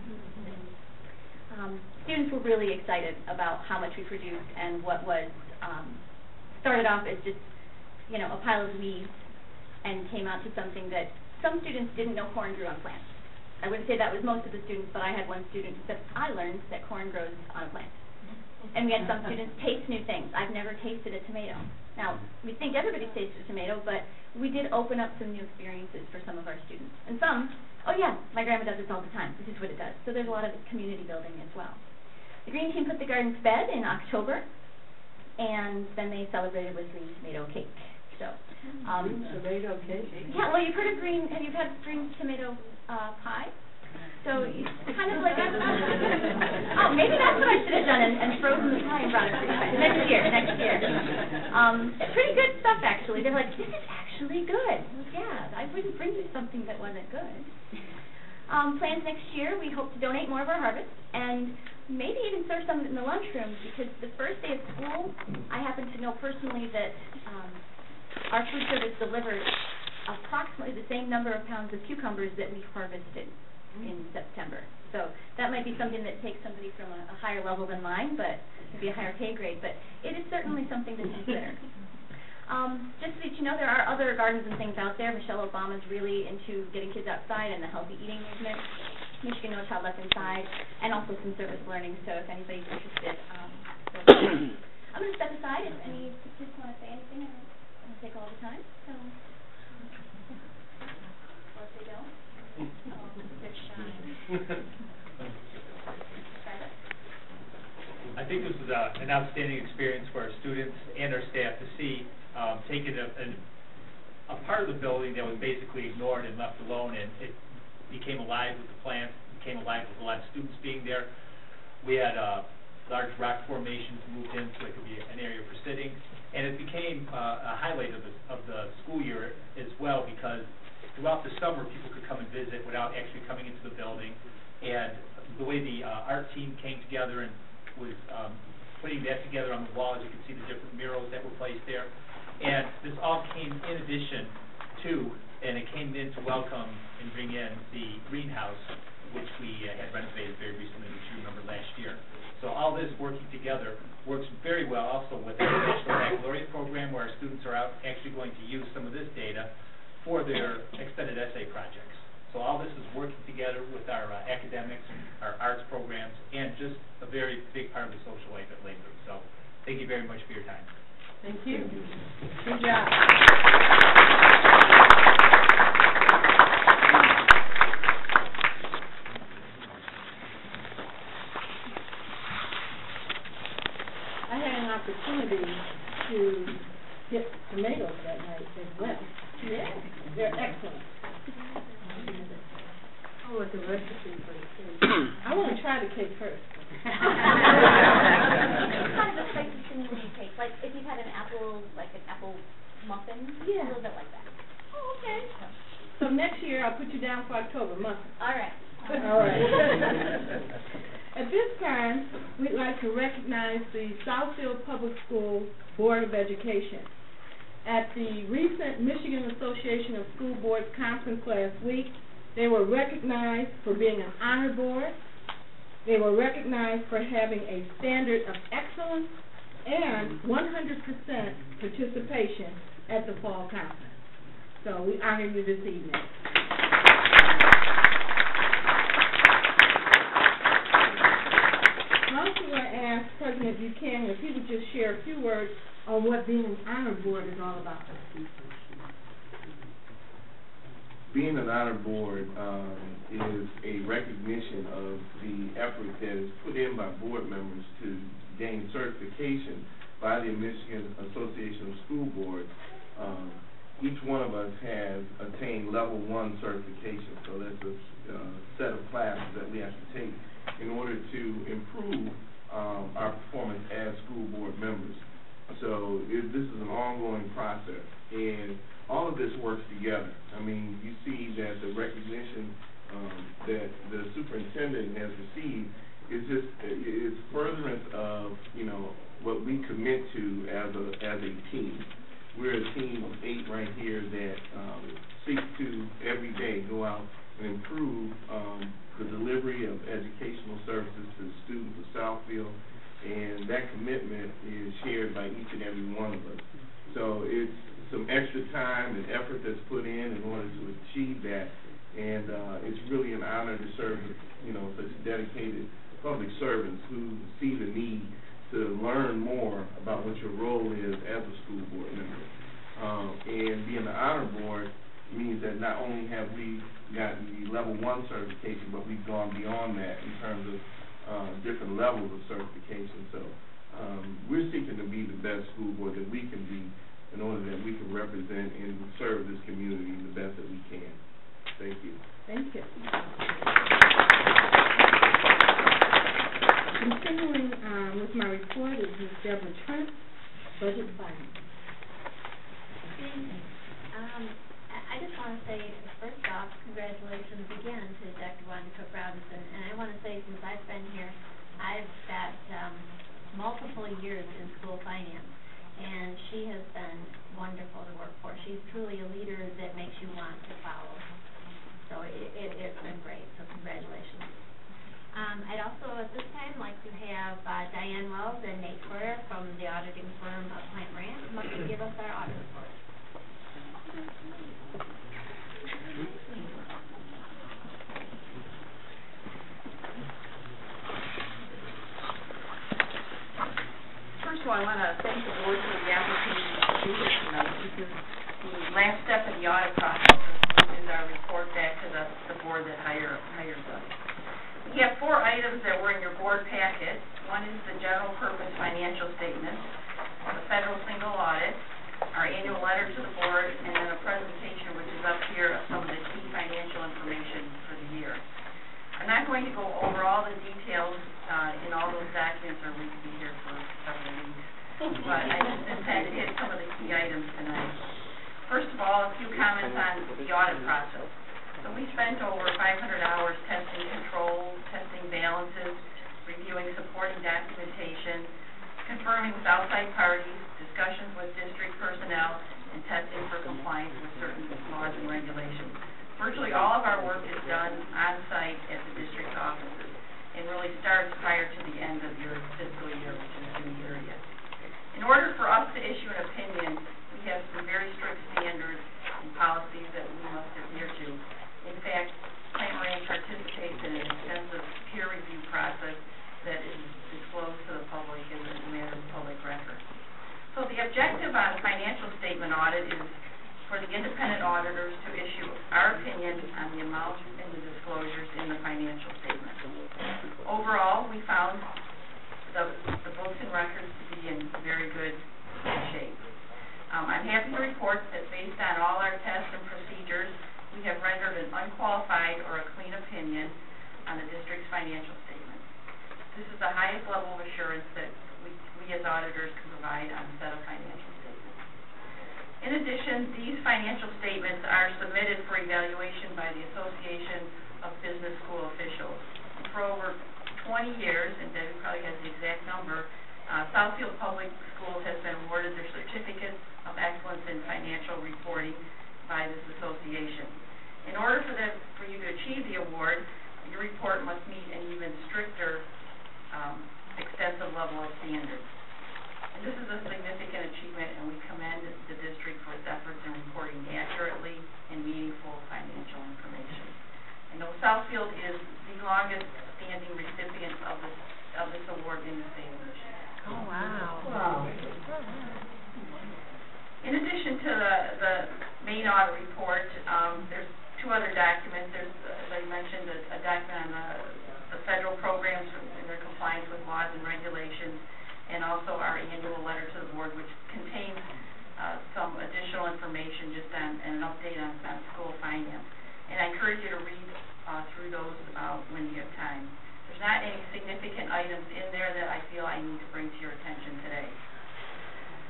Um, students were really excited about how much we produced, and what was um, started off as just, you know, a pile of weeds, and came out to something that some students didn't know corn grew on plants. I wouldn't say that was most of the students, but I had one student who said, I learned that corn grows on a plant. And we had some students taste new things. I've never tasted a tomato. Now, we think everybody's tasted a tomato, but we did open up some new experiences for some of our students. And some, oh yeah, my grandma does this all the time. This is what it does. So there's a lot of community building as well. The green team put the garden to bed in October, and then they celebrated with green tomato cake. So, um, tomato cake? Yeah, well, you've heard of green, have you had green tomato uh, pie? So it's kind of like a, oh, maybe that's what I should have done, and, and frozen the pie and brought it for you guys. Next year, next year. Um, it's pretty good stuff, actually. They're like, this is actually good. Well, yeah, I wouldn't bring you something that wasn't good. Um, plans next year, we hope to donate more of our harvest, and maybe even serve some in the lunchroom, because the first day of school, I happen to know personally that um, our food service delivered approximately the same number of pounds of cucumbers that we harvested in September. So that might be something that takes somebody from a, a higher level than mine, but maybe a higher pay grade, but it is certainly something to consider. Um, just so that you know, there are other gardens and things out there. Michelle Obama's really into getting kids outside and the healthy eating movement. Michigan No Child Left Inside, and also some service learning, so if anybody's interested. Um, so I'm going to step aside if any kids want to say anything. I don't want to take all the time, so or if they don't. I think this was a, an outstanding experience for our students and our staff to see, um, taking a, a, a part of the building that was basically ignored and left alone, and it became alive with the plants, became alive with a lot of students being there. We had uh, large rock formations moved in so it could be an area for sitting, and it became uh, a highlight of the, of the school year as well, because throughout the summer, people could come and visit without actually coming into the building. And the way the uh, art team came together and was um, putting that together on the walls, you can see the different murals that were placed there. And this all came in addition to, and it came in to welcome and bring in the greenhouse, which we uh, had renovated very recently, which you remember last year. So all this working together works very well also with our National Baccalaureate program, where our students are out actually going to use some of this data for their extended essay projects. So all this is working together with our uh, academics, our arts programs, and just a very big part of the social life at Lathrup. So thank you very much for your time. Thank you. Good job. I had an opportunity to get tomatoes that night as well. Yeah, they're excellent. I want the recipe for the cake. I want to try the cake first. It's kind of a spicy cinnamon cake, like if you've had an apple, like an apple muffin, Yeah. a little bit like that. Oh, okay. So next year I'll put you down for October muffin. All right. All right. At this time, we'd like to recognize the Southfield Public School Board of Education. At the recent Michigan Association of School Boards conference last week, they were recognized for being an honor board. They were recognized for having a standard of excellence and one hundred percent participation at the fall conference. So we honor you this evening. I also want to ask President Buchanan if he would just share a few words on what being an honor board is all about. Being an honor board um, is a recognition of the effort that is put in by board members to gain certification by the Michigan Association of School Boards. Um, each one of us has attained level one certification, so that's a uh, set of classes that we have to take in order to improve um, our performance as school board members. So it, this is an ongoing process, and all of this works together. I mean, you see that the recognition um, that the superintendent has received is just is furtherance of, you know, what we commit to as a as a team. We're a team of eight right here that um, seek to every day go out and improve um, the delivery of educational services to the students of Southfield, and that commitment is shared by each and every one of us. So it's some extra time and effort that's put in in order to achieve that, and uh, it's really an honor to serve, you know, such dedicated public servants who see the need to learn more about what your role is as a school board member. Um, and being the honor board means that not only have we gotten the level one certification, but we've gone beyond that in terms of uh, different levels of certification. So um, we're seeking to be the best school board that we can be in order that we can represent and serve this community the best that we can. Thank you. Thank you. Continuing um, with my report is Miz Deborah Trent, Budget Finance. Um, I just want to say, first off, congratulations again to Doctor Wanda Cook-Robinson. And I want to say, since I've been here, I've got um, multiple years in school finance, and she has been wonderful to work for. She's truly a leader that makes you want to follow. So it, it, it's been great. So congratulations. Um, I'd also, at this time, like to have uh, Diane Wells and Nate Correa from the auditing firm of Plant Moran come up and give us our audit report. First of all, I want to thank the board for the opportunity to do this tonight. This is the last step in the audit process, which is our report back to the, the board that hire, hires us. We have four items that were in your board packet. One is the general purpose financial statement, the federal single audit, our annual letter to the board, and then a presentation which is up here of some of the key financial information for the year. I'm not going to go over all the details uh, in all those documents, or we'd be here for several weeks, but I just intend to hit some of the key items tonight. First of all, a few comments on the audit process. So we spent over five hundred hours testing controls, testing balances, reviewing supporting documentation, confirming with outside parties, discussions with district personnel, and testing for compliance with certain laws and regulations. Virtually all of our work is done on-site at the district offices and really starts prior to the end of your fiscal year, which is June thirtieth. In order for us to issue an opinion, we have some very strict standards and policies that we must adhere to. In fact, Plant Moran participates in an extensive peer review process that is disclosed to the public as a matter of public record. So the objective on a financial statement audit is for the independent auditors to issue our opinion on the amount and the disclosures in the financial statement. Overall, we found the, the books and records to be in very good shape. Um, I'm happy to report that based on all our tests and procedures, we have rendered an unqualified or a clean opinion on the district's financial statement. This is the highest level of assurance that we, we as auditors can provide on a set of financial statements. In addition, these financial statements are submitted for evaluation by the Association of Business School Officials. And for over twenty years, and Debbie probably has the exact number, uh, Southfield Public Schools has been awarded their Certificate of Excellence in Financial Reporting by this association. In order for, them, for you to achieve the award, your report must meet an even stricter Um, extensive level of standards. And this is a significant achievement, and we commend the district for its efforts in reporting accurately and meaningful financial information. I know Southfield is the longest standing recipient of this, of this award in the state of Michigan. Oh, wow. Wow. In addition to the, the main audit report, um, there's two other documents. There's, as I mentioned, a, a document on the the federal programs and their compliance with laws and regulations, and also our annual letter to the board, which contains uh, some additional information just on and an update on, on school finance. And I encourage you to read uh, through those uh, when you have time. There's not any significant items in there that I feel I need to bring to your attention today.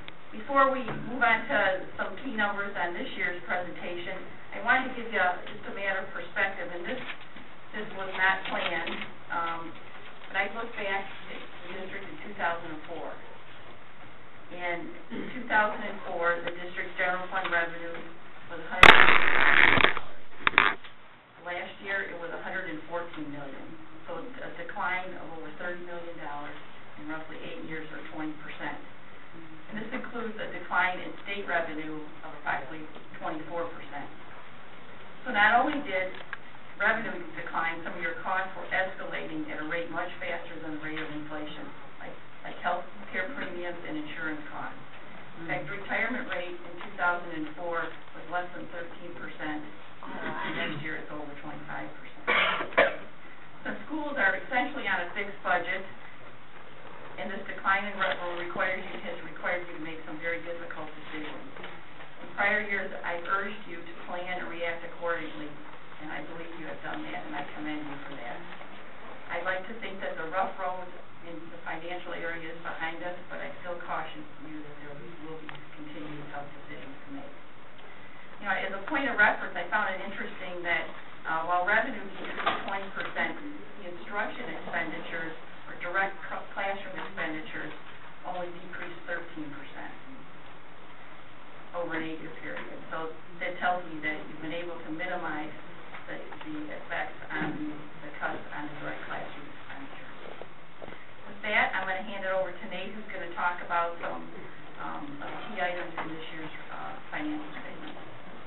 year's presentation. I wanted to give you a, just a matter of perspective, and this this was not planned, um, but I looked back at the district in two thousand four. And in two thousand four, the district's general fund revenue was one hundred fifty thousand dollars. Last year, it was one hundred fourteen million dollars, so a decline of over thirty million dollars in roughly eight years, or twenty percent. And this includes a decline in state revenue of approximately twenty-four percent. So not only did revenue decline, some of your costs were escalating at a rate much faster than the rate of inflation, like, like health care premiums and insurance costs. In fact, the retirement rate in two thousand four was less than thirteen percent, and next year it's over twenty-five percent. Since schools are essentially on a fixed budget, and this decline in revenue requires you, has required you to make some very difficult decisions. In prior years, I've urged you to plan and react accordingly, and I believe you have done that, and I commend you for that. I'd like to think that the rough road in the financial area is behind us, but I still caution you that there will be continued tough decisions to make. You know, as a point of reference, I found it interesting that uh, while revenue decreased twenty percent, the instruction expenditures, or direct classroom expenditures, only decreased thirteen percent over an eight-year period. So that tells me that you've been able to minimize the, the effects on the, the cuts on the direct classroom expenditures. With that, I'm going to hand it over to Nate, who's going to talk about some um, of the key items in this year's uh, financial statement.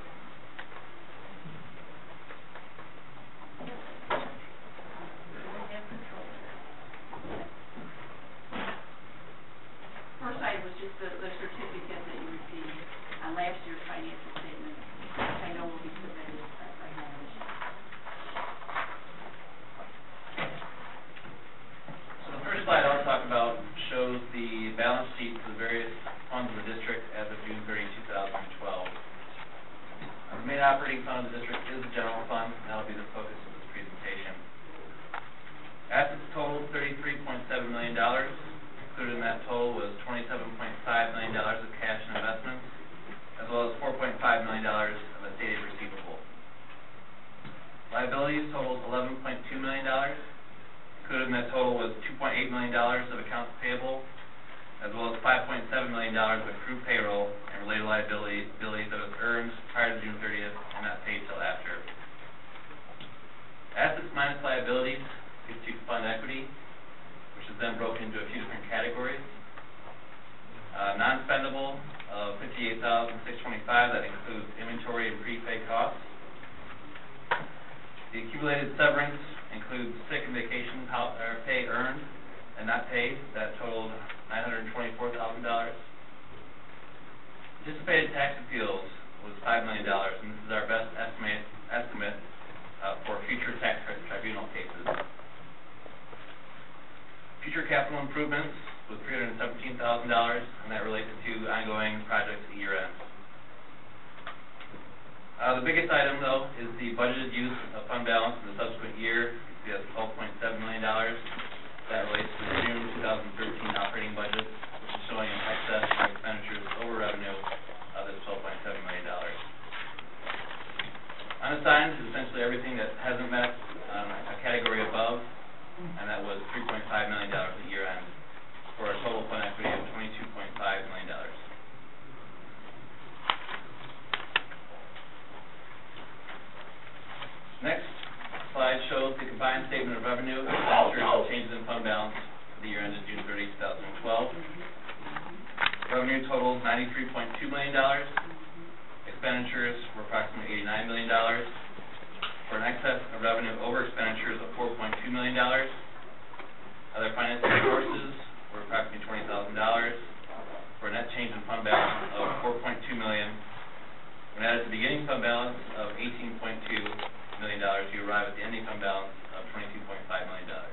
First item was just the, the certificate that you received on last year's financial statement, which I know will be submitted uh, right now this year. So the first slide I'll talk about shows the balance sheet for the various funds of the district as of June thirtieth, two thousand twelve. Uh, the main operating fund of the district is the general fund, and that will be the focus of this presentation. Assets totaled thirty-three point seven million dollars. Included in that total was twenty-seven point five million dollars of cash and investments, as well as four point five million dollars of a stated receivable. Liabilities totaled eleven point two million dollars. Included in that total was two point eight million dollars of accounts payable, as well as five point seven million dollars of accrued payroll and related liabilities that was earned prior to June thirtieth and not paid till after. Assets minus liabilities constitute fund equity, which is then broken into a few different categories. Uh, non-spendable of uh, fifty-eight thousand six hundred twenty-five dollars, that includes inventory and prepaid costs. The accumulated severance includes sick and vacation pay earned and not paid, that totaled nine hundred twenty-four thousand dollars. Anticipated tax appeals was five million dollars, and this is our best estimate, estimate uh, for future tax tribunal cases. Future capital improvements was three hundred seventeen thousand dollars, and that relates to ongoing projects at year-end. Uh, the biggest item, though, is the budgeted use of fund balance in the subsequent year. You see that's twelve point seven million dollars. That relates to the June two thousand thirteen operating budget, which is showing an excess of expenditures over revenue of this twelve point seven million dollars. Unassigned is essentially everything that hasn't met um, a category above, and that was three point five million dollars at year-end, for a total fund equity of twenty-two point five million dollars. Next slide shows the combined statement of revenue, expenditures, and changes in fund balance for the year ended June thirtieth, two thousand twelve. Revenue totaled ninety-three point two million dollars. Expenditures were approximately eighty-nine million dollars, for an excess of revenue over expenditures of four point two million dollars. Other financing sources were approximately twenty thousand dollars, for a net change in fund balance of four point two million dollars. When added to the beginning fund balance of eighteen point two million dollars, you arrive at the ending fund balance of twenty-two point five million dollars.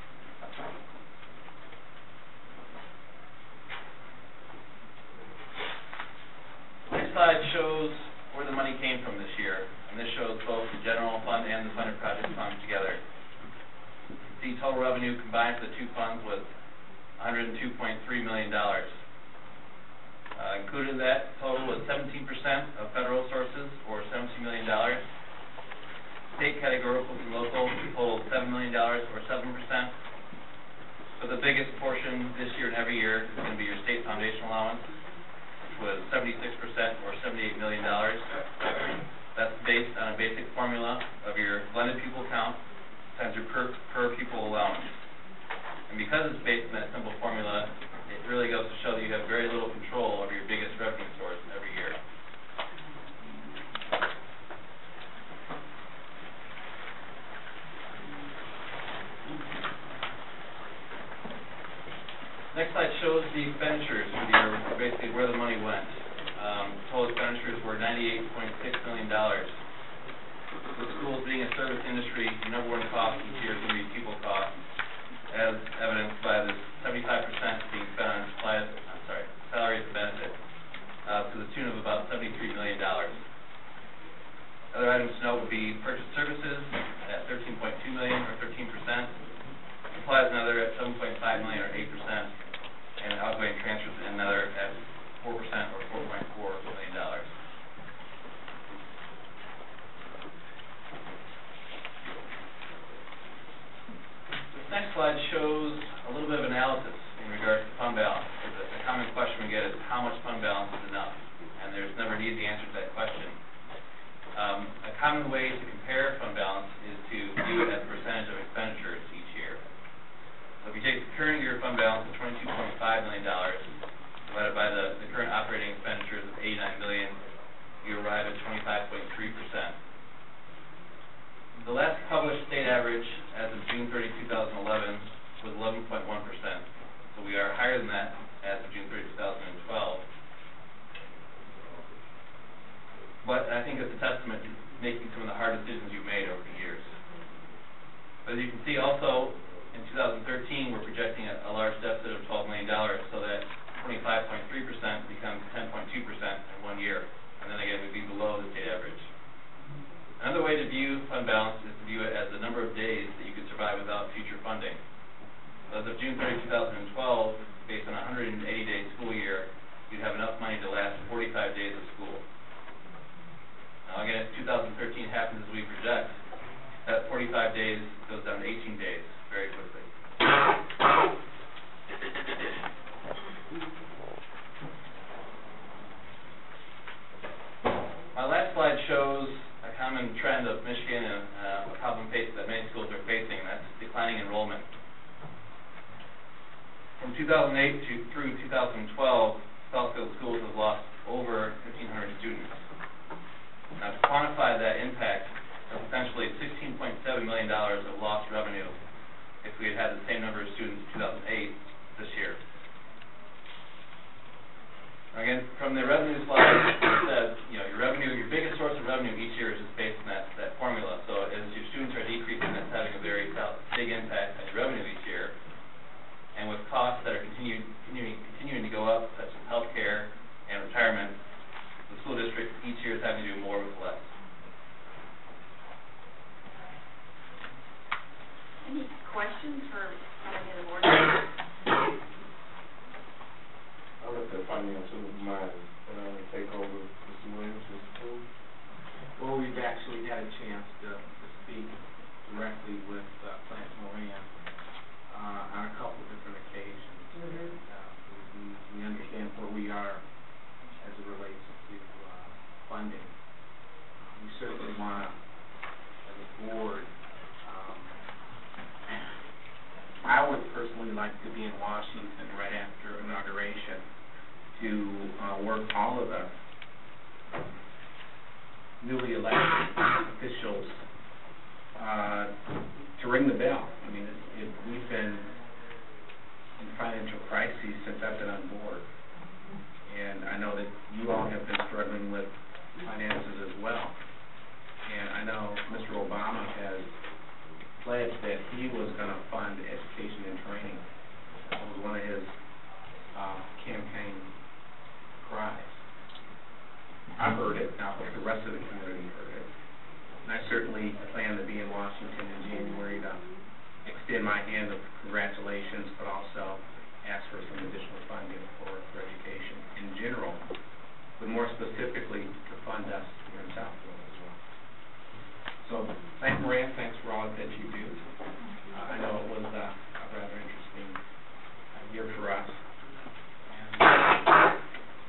Next slide shows where the money came from this year, and this shows both the general fund and the funded project funds together. The total revenue combined for the two funds was one hundred two point three million dollars. Uh, Uh, included in that total was seventeen percent of federal sources, or seventeen million dollars. State categorical and local totaled seven million dollars, or seven percent. But the biggest portion this year and every year is going to be your state foundation allowance, which was seventy-six percent, or seventy-eight million dollars. That's based on a basic formula of your blended pupil count times your per, per pupil allowance. And because it's based on that simple formula, it really goes to show that you have very little control over your biggest revenue source every year. Next slide shows the expenditures for the year, basically where the money went. Um, total expenditures were ninety-eight point six million dollars. With schools being a service industry, the number one cost each year is going to be people costs, as evidenced by the seventy-five percent being spent on supplies, I'm sorry, salaries and benefits, uh, to the tune of about seventy-three million dollars. Other items to note would be purchase services at thirteen point two million dollars, or thirteen percent, supplies and other at seven point five million dollars, or eight percent, and outgoing transfers and another at four percent, or four point four million dollars. This next slide shows a little bit of analysis in regards to fund balance. The, the common question we get is how much fund balance is enough? And there's never an easy answer to that question. Um, a common way to compare fund balance is to view it as a percentage of expenditures each year. So if you take the current year fund balance of twenty-two point five million dollars divided by the, the current operating expenditures of eighty-nine million dollars, you arrive at twenty-five point three percent. The last published state average as of June thirtieth, two thousand eleven was eleven point one percent. So we are higher than that as of June thirtieth, two thousand twelve. But I think it's a testament to making some of the hard decisions you've made over the years. But as you can see also, in two thousand thirteen, we're projecting a, a large deficit of twelve million dollars, so that twenty-five point three percent becomes ten point two percent in one year. And then again, we'd be below the state average. Another way to view fund balance is to view it as the number of days that you could survive without future funding. So as of June thirtieth, two thousand twelve, based on a one hundred eighty day school year, you'd have enough money to last forty-five days of school. Now again, if two thousand thirteen happens as we project, that forty-five days goes down to eighteen days very quickly. My last slide shows a common trend of Michigan and uh, a problem face that many schools are facing, and that's declining enrollment. From two thousand eight to through two thousand twelve, Southfield schools have lost over fifteen hundred students. Now, to quantify that impact, that's essentially sixteen point seven million dollars of lost revenue if we had had the same number of students in two thousand eight this year. Again, from the revenue slide, it says, you know, your revenue, your biggest source of revenue each year is just based on that, that formula. So as your students are decreasing, that's having a very big impact on your revenue each year. And with costs that are continuing, continuing, continuing to go up, such as healthcare and retirement, the school district each year is having to do more with less. Any questions for any of the board members? I'll let the financial mind uh, take over. Mister Williams, Mister Poole. Well, we've actually had a chance to, to speak directly with uh, Plant Moran uh, on a couple of different occasions. Mm-hmm. uh, we, we understand where we are as it relates to uh, funding. Uh, we certainly want to, as a board, um, I would personally like to be in Washington right after inauguration to uh, work all of the newly elected officials uh, to ring the bell. I mean, it, it, we've been in financial crises since I've been on board, and I know that you all have been struggling with finances as well. And I know Mister Obama has pledged that he was going to fund education and training. That was one of his uh, campaign cries. I heard it, now the rest of the community heard it. that you do. Uh, I know it was uh, a rather interesting uh, year for us. And, uh,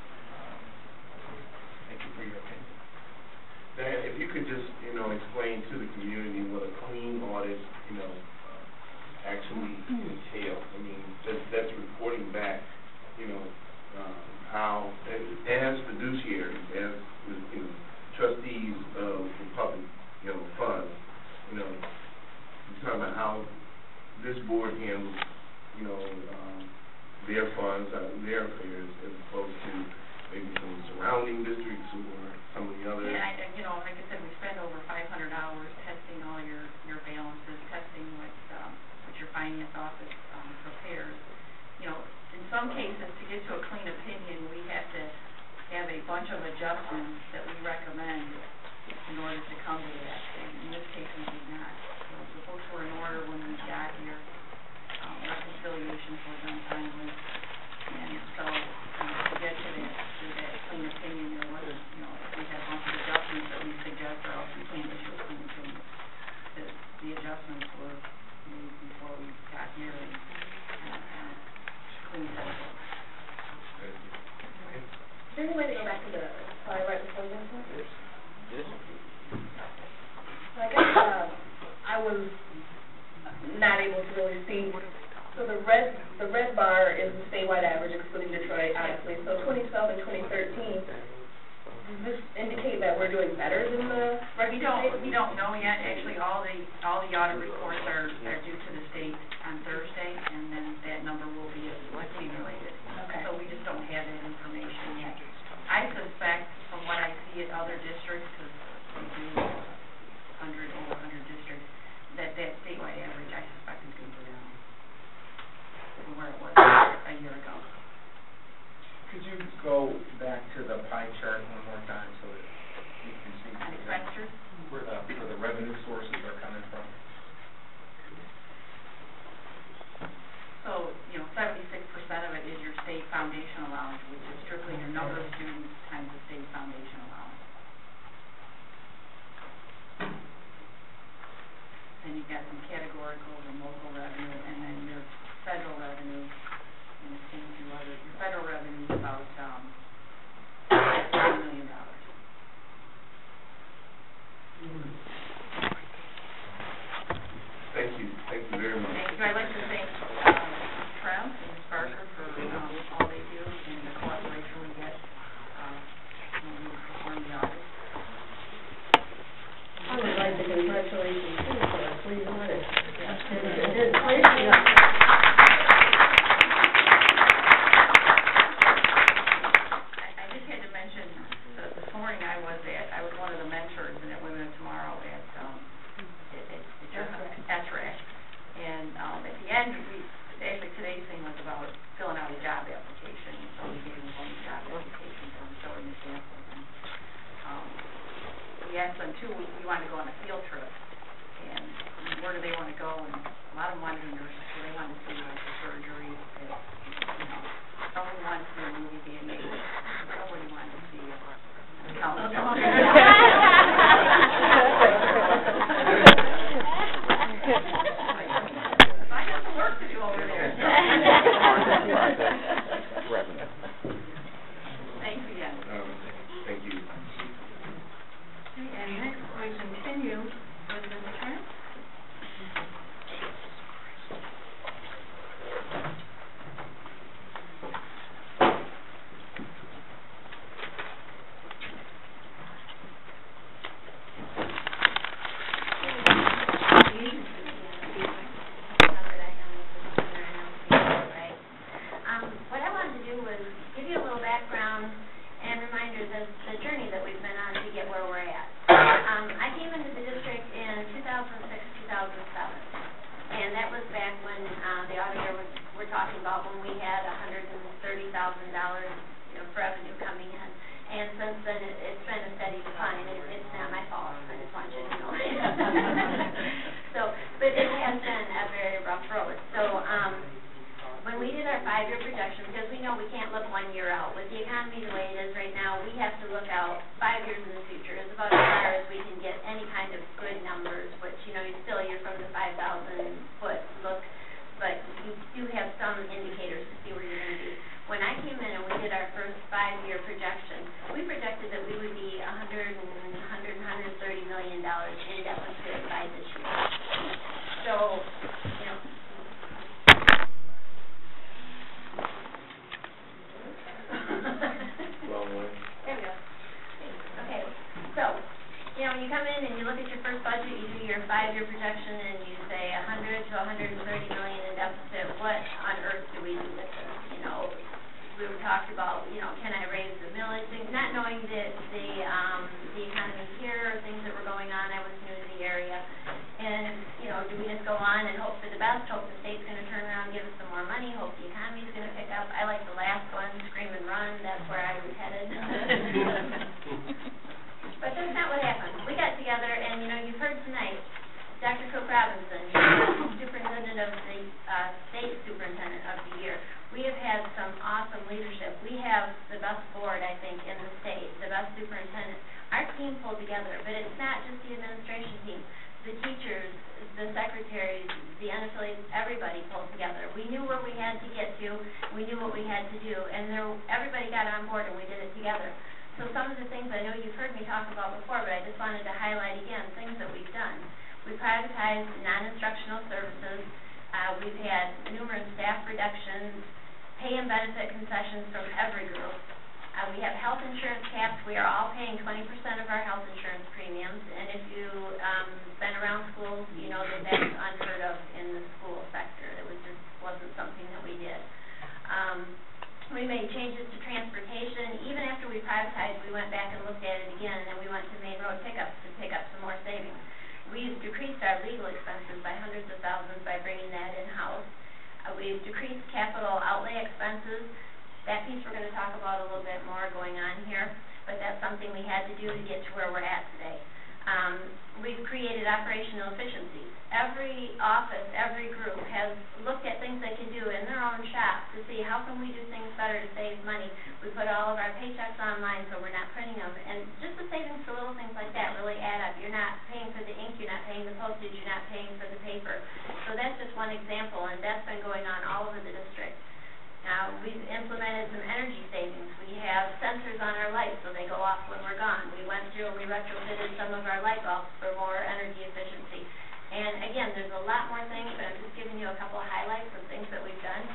thank you for your opinion. Dan, if you could just, you know, explain to the community what a clean audit, you know, uh, actually entails. I mean, that's, that's reporting back, you know, um, how, as fiduciaries, as, you know, trustees of the public, you know, funds, you know, you're talking about how this board handles, you know, um, their funds, uh, their affairs, as opposed to maybe some surrounding districts or some of the other. Yeah, I, you know, like I said, we spend over five hundred hours testing all your, your balances, testing what, um, what your finance office, um, prepares. You know, in some cases, to get to a clean opinion, we have to have a bunch of adjustments that we recommend in order to come to that. And in this case, we did not. So the books were in order when we got here. Um, reconciliations were done timely. And so, um, to get to that, to that clean opinion, there wasn't, you know, we had a bunch of adjustments that we suggest, or else we can't issue a clean opinion. The, the adjustments were made before we got here and, and, and clean set of books. Is there any way to go back to the slide right before this one? Yes. So I guess, uh, I was not able to really see. So the red, the red bar is the statewide average, excluding Detroit, obviously. So twenty twelve and twenty thirteen, does this indicate that we're doing better than the rest We of the don't, state? we don't know yet. Actually, all the, all the audit reports are, are due to the state on Thursday, and then that number will be accumulated. Okay. So we just don't have that information yet. I suspect, from what I see at other districts, because we do hundred, over a hundred districts, that that statewide average, I suspect, is going to go down from where it was a year ago. Could you go back to the pie chart one more time so that you can see On expenditures? where the, where the revenue sources are coming from? So, you know, seventy-six percent of it is your state foundation allowance, which is strictly your number of students times the state foundation allowance. Then you've got some categoricals and local revenue, and then your federal revenue, and the same two other, your federal revenue is about, um, one million dollars. Thank you, thank you very much. Thank you. I'd like to thank, um, Trev and Miz Barker for, um, all they do and the cooperation we get, um, when we perform the audit. I would like to congratulate you too for a clean audit. I just had to mention, that this morning I was at, I was one of the mentors in at Women of Tomorrow at, um, at, at, at T R A C. And, um, at the end, we, actually today's thing was about filling out a job application, so we gave them one job application, so I'm showing the samples. And, um, we asked them too, we, we wanted to go on a field trip, and where do they want to go? And a lot of them wanted to be nurses, so they wanted to see like the surgery, the, you know, someone wanted to see a movie being made, somebody wanted to see a college. I got some work to do over there. Revenue. Thanks again. Um, thank you. Okay, and next we continue with Miz Trent. Um, what I wanted to do was give you a little background and reminders of the journey that we've been on to get where we're at. Um, I came into the district in two thousand six, two thousand seven, and that was back when uh, the auditor was, we're talking about when we had one hundred thirty thousand dollars of revenue coming in. And since then, it, it's been a steady decline. It, it's not my fault. I just want you to know. So, but it has been a very rough road. So, um, when we did our five-year projection, because we know we can't look one year out. With the economy the way it is right now, we have to look out five years in the future. It's about as far as we can get any kind of good numbers, which, you know, you still, you're from the dollars in deficit by this year. So, you know. Long way. There we go. Okay, so, you know, when you come in and you look at your first budget, you do your five-year projection, and you say a hundred to a hundred and thirty million in deficit. What on earth do we do with this? You know, we talked about, you know, can I raise the millage, not knowing that the um, the economy here, things that were going on. I was new to the area, and you know, do we just go on and hope for the best? Hope the state's going to turn around, and give us some more money. Hope the economy's going to pick up. I like the last one, scream and run. That's where I was headed. But that's not what happened. We got together, and, you know, you've heard tonight, Doctor Cook Robinson, superintendent of the uh, state superintendent of the year. We have had some awesome leadership. We have the best board, I think, in the state, the best superintendent. Our team pulled together, but it's not just the administration team. The teachers, the secretaries, the unaffiliated, everybody pulled together. We knew where we had to get to. We knew what we had to do, and there, everybody got on board, and we did it together. So some of the things I know you've heard me talk about before, but I just wanted to highlight again, things that we've done. We privatized non-instructional services. Uh, we've had numerous staff reductions, pay and benefit concessions from every group. Uh, we have health insurance caps. We are all paying twenty percent of our health insurance premiums, and if you've um, been around schools, you know that that's unheard of in the school sector. It was just wasn't something that we did. Um, We made changes to transportation. Even after we privatized, we went back and looked at it again, and then we went to main road pickups to pick up some more savings. We've decreased our legal expenses by hundreds of thousands by bringing that in-house. Uh, we've decreased capital outlay expenses. That piece we're going to talk about a little bit more going on here, but that's something we had to do to get to where we're at today. Um, we've created operational efficiencies. Every office, every group has looked at things they can do in their own shop to see how can we do things better to save money. We put all of our paychecks online so we're not printing them, and just the savings for little things like that really add up. You're not paying for the ink, you're not paying the postage, you're not paying for the paper. So that's just one example, and that's been going on all over the district. Now, we've implemented some energy savings. We have sensors on our lights so they go off when we're gone. We went through and we retrofitted some of our light bulbs for more energy efficiency. And again, there's a lot more things, but I'm just giving you a couple of highlights of things that we've done.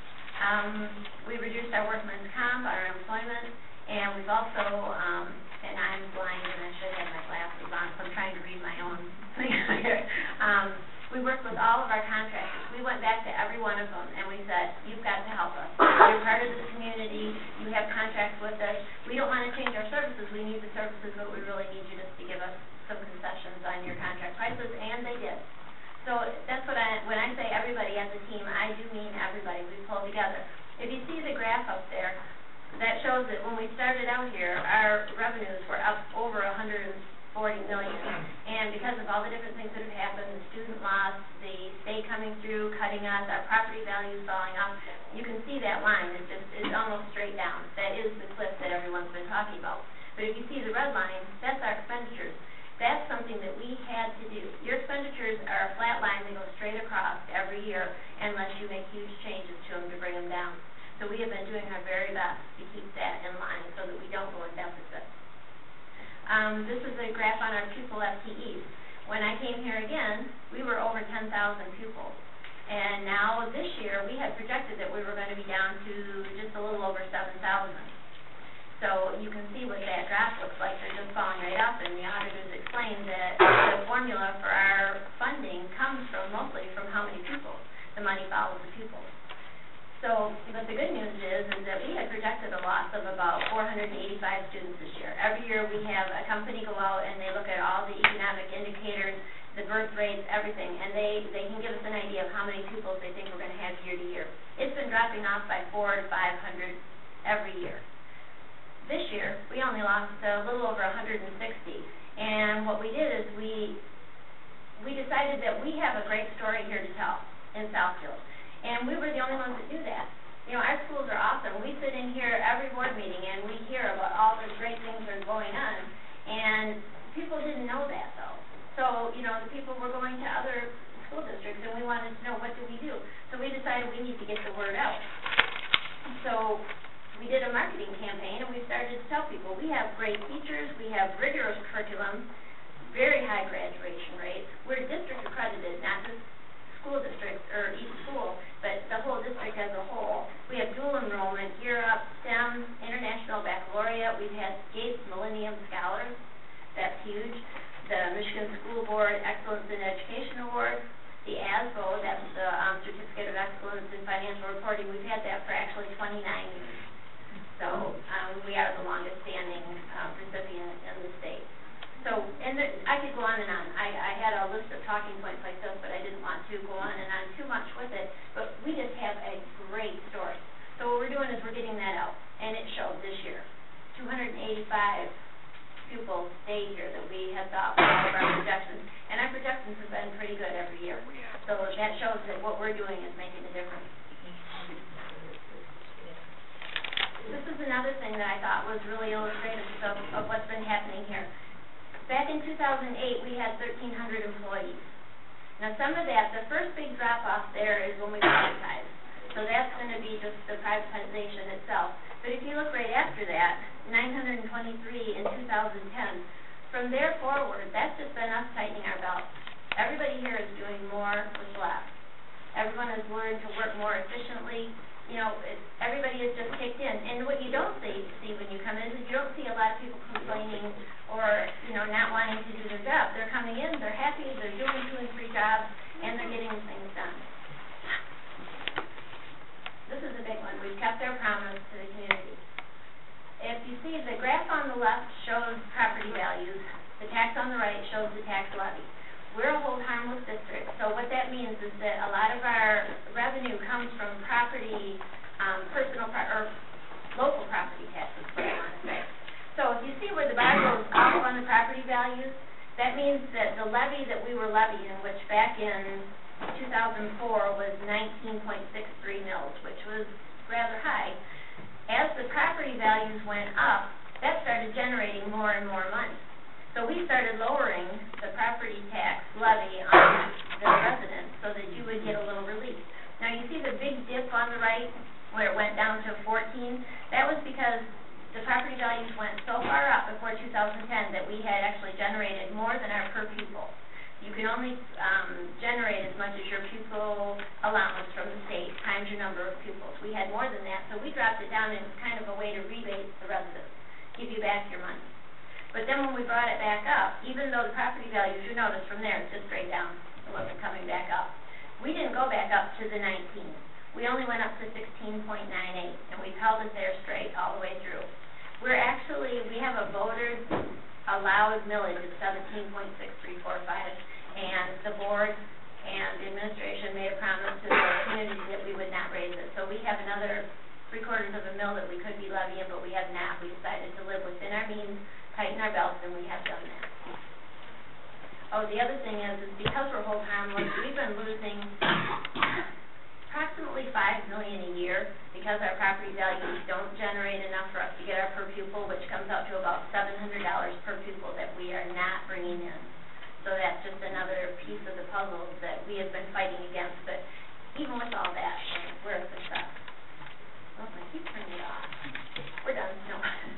Um, we reduced our workman's comp, our employment, and we've also, um, and I'm blind and I should have my glasses on, so I'm trying to read my own thing here. Um, We worked with all of our contractors. We went back to every one of them, and we said, you've got to help us. You're part of the community. You have contracts with us. We don't want to change our services. We need the services, but we really need you just to give us some concessions on your contract prices, and they did. So that's what I, when I say everybody as a team, I do mean everybody. We pulled together. If you see the graph up there, that shows that when we started out here, our revenues were up over one hundred forty million, and because of all the different things that have happened, the student loss, the state coming through, cutting us, our property values falling off, you can see that line. It's just, it's almost straight down. That is the cliff that everyone's been talking about. But if you see the red line, that's our expenditures. That's something that we had to do. Your expenditures are a flat line. They go straight across every year unless you make huge changes to them to bring them down. So we have been doing our very best to keep that in line so that we don't go in deficit. Um, this is a graph on our pupil F T Es. When I came here again, we were over ten thousand pupils. And now this year, we had projected that we were going to be down to just a little over seven thousand. So you can see what that graph looks like. They're just falling right up, and the auditors explained that the formula for our funding comes from mostly from how many pupils. The money follows the pupils. So, but the good news is, is that we had projected a loss of about four hundred eighty-five students this year. Every year we have a company go out and they look at all the economic indicators, the birth rates, everything, and they, they can give us an idea of how many pupils they think we're going to have year to year. It's been dropping off by four to five hundred every year. This year, we only lost a little over one hundred sixty, and what we did is we, we decided that we have a great story here to tell in Southfield. And we were the only ones that knew that. You know, our schools are awesome. We sit in here every board meeting and we hear about all the great things that are going on. And people didn't know that, though. So, you know, the people were going to other school districts and we wanted to know, what do we do? So we decided we need to get the word out. So we did a marketing campaign and we started to tell people, we have great teachers, we have rigorous curriculum, very high graduation rate. We're district accredited, not just school districts or each school, but the whole district as a whole. We have dual enrollment, Gear Up, STEM, International Baccalaureate. We've had Gates Millennium Scholars. That's huge. The Michigan School Board Excellence in Education Award. The A S B O, that's the um, Certificate of Excellence in Financial Reporting. We've had that for actually twenty-nine years. So um, we are the longest standing uh, recipient in the state. So, and the, I could go on and on. I, I had a list of talking points like this, but I didn't want to go on and on too much with it. But we just have a great story. So what we're doing is we're getting that out, and it showed this year. two hundred eighty-five pupils stayed here that we had thought with all of our projections. And our projections have been pretty good every year. So that shows that what we're doing is making a difference. This is another thing that I thought was really illustrative of, of what's been happening here. Back in two thousand eight, we had thirteen hundred employees. Now, some of that, the first big drop-off there is when we privatized. So that's going to be just the privatization itself. But if you look right after that, nine hundred twenty-three in two thousand ten, from there forward, that's just been us tightening our belts. Everybody here is doing more with less. Everyone has learned to work more efficiently. You know, it, everybody has just kicked in. And what you don't see, see when you come in is you don't see a lot of people complaining or, you know, not wanting to do their job. They're coming in, they're happy, they're doing two and three jobs, and they're getting things done. This is a big one. We've kept our promise to the community. If you see, the graph on the left shows property values. The tax on the right shows the tax levy. We're a hold harmless district, so what that means is that a lot of our revenue comes from property, um, personal, pro or local property taxes, what I want to say. So if you see where the bar goes up on the property values, that means that the levy that we were levying, which back in two thousand four was nineteen point six three mils, which was rather high. As the property values went up, that started generating more and more money. So we started lowering the property tax levy on the residents so that you would get a little relief. Now you see the big dip on the right where it went down to fourteen? That was because the property values went so far up before two thousand ten that we had actually generated more than our per pupil. You can only um, generate as much as your pupil allowance from the state times your number of pupils. We had more than that, so we dropped it down as kind of a way to rebate the residents, give you back your money. But then when we brought it back up, even though the property values, you notice from there, it's just straight down. It wasn't coming back up. We didn't go back up to the nineteen. We only went up to sixteen point nine eight, and we've held it there straight all the way through. We're actually, we have a voted allowed millage of seventeen point six three four five, and the board and the administration made a promise to the community that we would not raise it. So we have another three quarters of a mill that we could be levying, but we have not. We decided to live within our means, tighten our belts, and we have done that. Oh, the other thing is, is because we're hold harmless, we've been losing approximately five million dollars a year because our property values don't generate enough for us to get our per pupil, which comes out to about seven hundred dollars per pupil that we are not bringing in. So that's just another piece of the puzzle that we have been fighting against. But even with all that, we're a success. Oh, I keep turning it off. We're done. No.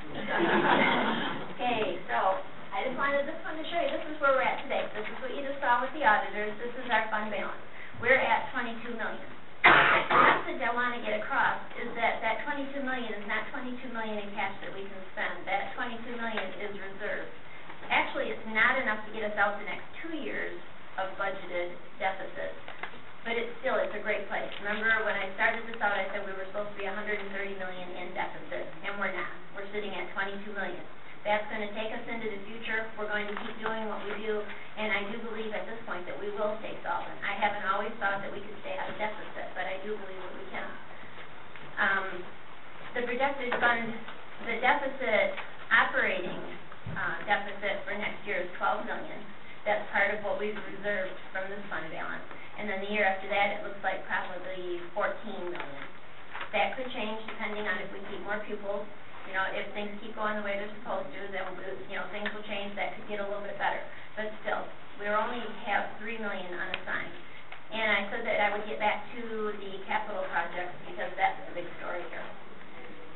Okay, so I just wanted this one to show you. This is where we're at today. This is what you just saw with the auditors. This is our fund balance. We're at twenty-two million dollars. The message I want to get across is that that twenty-two million dollars is not twenty-two million dollars in cash that we can spend. That twenty-two million dollars is reserved. Actually, it's not enough to get us out the next two years of budgeted deficit. But it's still, it's a great place. Remember, when I started this out, I said we were supposed to be one hundred thirty million dollars in deficit, and we're not. We're sitting at twenty-two million dollars. That's going to take us into the future. We're going to keep doing what we do, and I do believe at this point that we will stay solvent. I haven't always thought that we could stay out of deficit, but I do believe that we can. Um, the projected fund, the deficit, operating uh, deficit for next year is twelve million dollars. That's part of what we've reserved from this fund balance. And then the year after that, it looks like probably fourteen million dollars. That could change depending on if we keep more pupils. You know, if things keep going the way they're supposed to, then, you know, things will change. That could get a little bit better. But still, we only have three million dollars unassigned. And I said that I would get back to the capital projects because that's the big story here.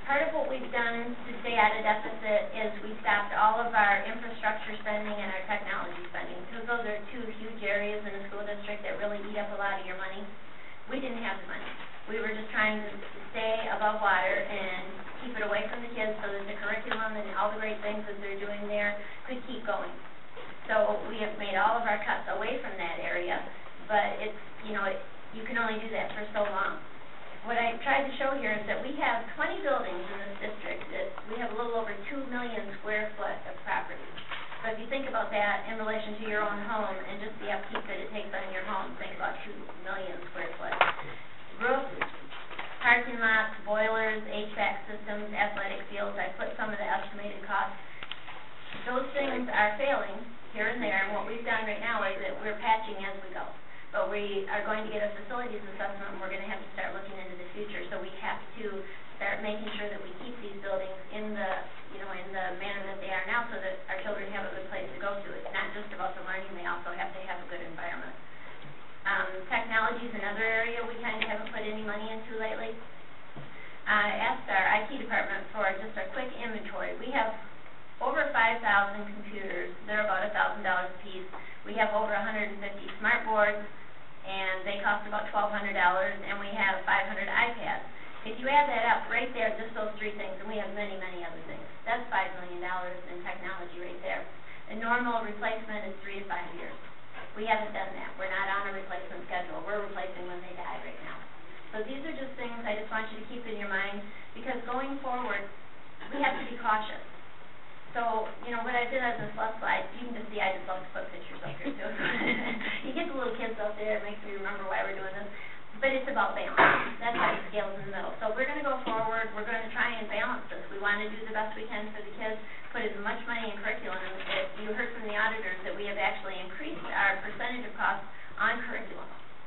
part of what we've done to stay at a deficit is we stopped all of our infrastructure spending and our technology spending, because those are two huge areas in a school district that really eat up a lot of your money. We didn't have the money. We were just trying to stay above water and keep it away from the kids so that the curriculum and all the great things that they're doing there could keep going. So we have made all of our cuts away from that area, but it's, you know, it, you can only do that for so long. What I tried to show here is that we have twenty buildings in this district. That we have a little over two million square foot of property. So if you think about that in relation to your own home and just the upkeep that it takes on your home, think about two million square foot. Roofs, parking lots, boilers, H V A C systems, athletic fields. I put some of the estimated costs. Those things are failing here and there, and what we've done right now is that we're patching as we go. But we are going to get a facilities assessment, and we're going to have to start looking into the future. So we have to start making sure that we keep these buildings in the, you know, in the manner that they are now, so that our children have a good place to go to. It's not just about the learning; they also have to have a good environment. Um, technology is another area we kind of haven't put any money into lately. I asked our I T department for just a quick inventory. We have over five thousand computers. They're about one thousand dollars a piece. We have over one hundred fifty smart boards, and they cost about twelve hundred dollars, and we have five hundred iPads. If you add that up right there, just those three things, and we have many, many other things, that's five million dollars in technology right there. A normal replacement is three to five years. We haven't done that. We're not on a replacement schedule. We're replacing when they die right now. So these are just things I just want you to keep in your mind, because going forward, we have to be cautious. So, you know, what I did on this last slide, you can just see I just love to put pictures up here too. You get the little kids out there, it makes me remember why we're doing this. But it's about balance. That's why the scale's in the middle. So we're going to go forward. We're going to try and balance this. We want to do the best we can for the kids, put as much money in curriculum. As you heard from the auditors that we have actually increased our percentage of costs on curriculum.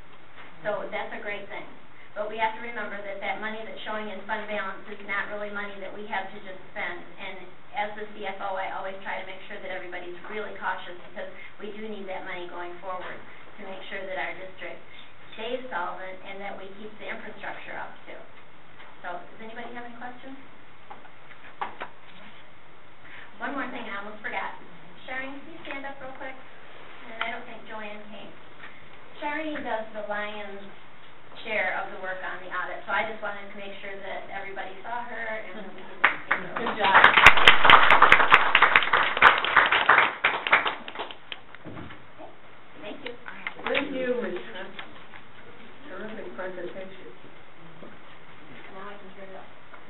So that's a great thing. But we have to remember that that money that's showing in fund balance is not really money that we have to just spend. And as the C F O, I always try to make sure that everybody's really cautious, because we do need that money going forward to make sure that our district stays solvent and that we keep the infrastructure up too. So, does anybody have any questions? One more thing I almost forgot. Shireen, can you stand up real quick? And I don't think Joanne came. Shireen does the lion's share of the work on the audit, so I just wanted to make sure that everybody saw her and we could see her. Good job. Thank you. Thank you, Miz Smith. Terrific presentation. Now I can turn it up.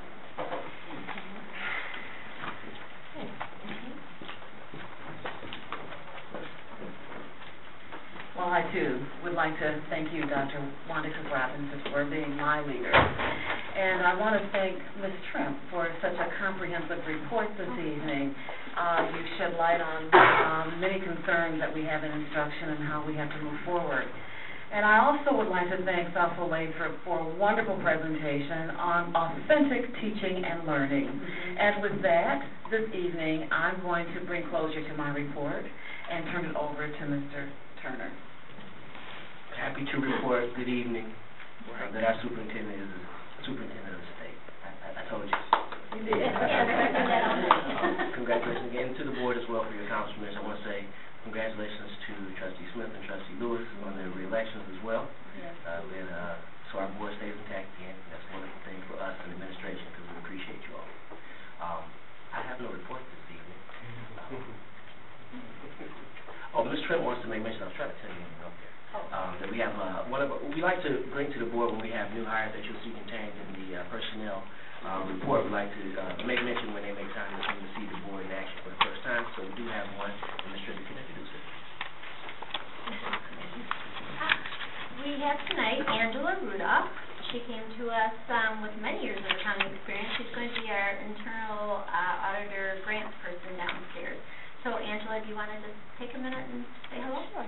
Well, I too would like to thank you, Doctor Wanda, for being my leader. And I want to thank Miz Trimp for such a comprehensive report this evening. Uh, you shed light on um, many concerns that we have in instruction and how we have to move forward. And I also would like to thank Southfield-Lathrup for a wonderful presentation on authentic teaching and learning. And with that, this evening, I'm going to bring closure to my report and turn it over to Mister Turner. Happy to report, good evening, uh, that our superintendent is the superintendent of the state. I, I, I told you. You did. um, congratulations again to the board as well for your accomplishments. I want to say congratulations to Trustee Smith and Trustee Lewis on their re-elections as well. Yes. Uh, and, uh, so our board stays intact again. That's a wonderful thing for us and the administration, because we appreciate you all. Um, I have no report this evening. Um, oh, Miz Trent wants to make mention. I was trying to tell you when you up there. Um, that we have uh, one of we like to bring to the board when we have new hires that you'll see contained in the uh, personnel uh, report. We like to uh, make mention when they make time to come to see the board in action for the first time. So we do have one, and Miz Trent, you can introduce it. We have tonight Angela Rudolph. She came to us um, with many years of accounting experience. She's going to be our internal uh, auditor grants person downstairs. So Angela, do you want to just take a minute and say hello? Sure.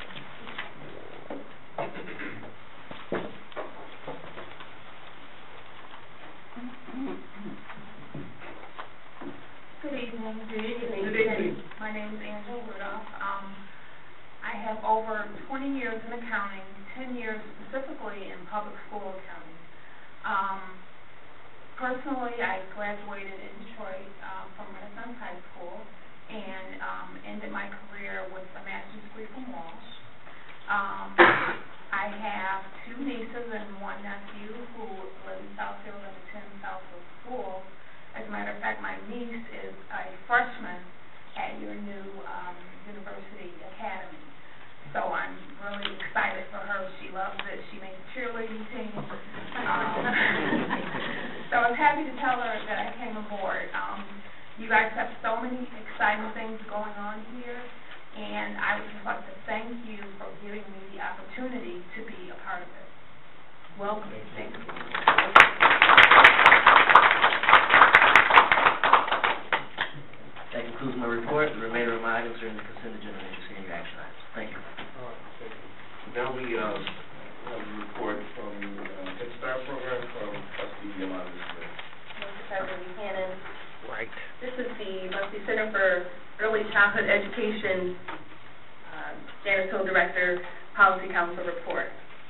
Good evening. Good evening. Good evening. My name is Angela Rudolph. Um, I have over twenty years in accounting, ten years specifically in public school accounting. Um, personally, I graduated in Detroit um, from Renaissance High School and um, ended my career with a master's degree from Walsh. Um, I have two nieces and one nephew who live in Southfield and attend Southfield School. As a matter of fact, my niece is a freshman at your new um, University Academy. So I'm really excited for her. She loves it. She makes a cheerleading team. Um, so I'm happy to tell her that I came aboard. Um, you guys have so many exciting things going on here, and I would just like to thank you for giving me the opportunity to be a part of it. Welcome. Thank you. That concludes my report. The remainder of my items are in the consent agenda and you your action items. Thank you. Now we, um, have a report from the uh, Head Start program from trustee Yolanda Smith. Mister President Buchanan. Right. This is the Bussey Center for Early Childhood Education, uh, Janice Hill Director, Policy Council report.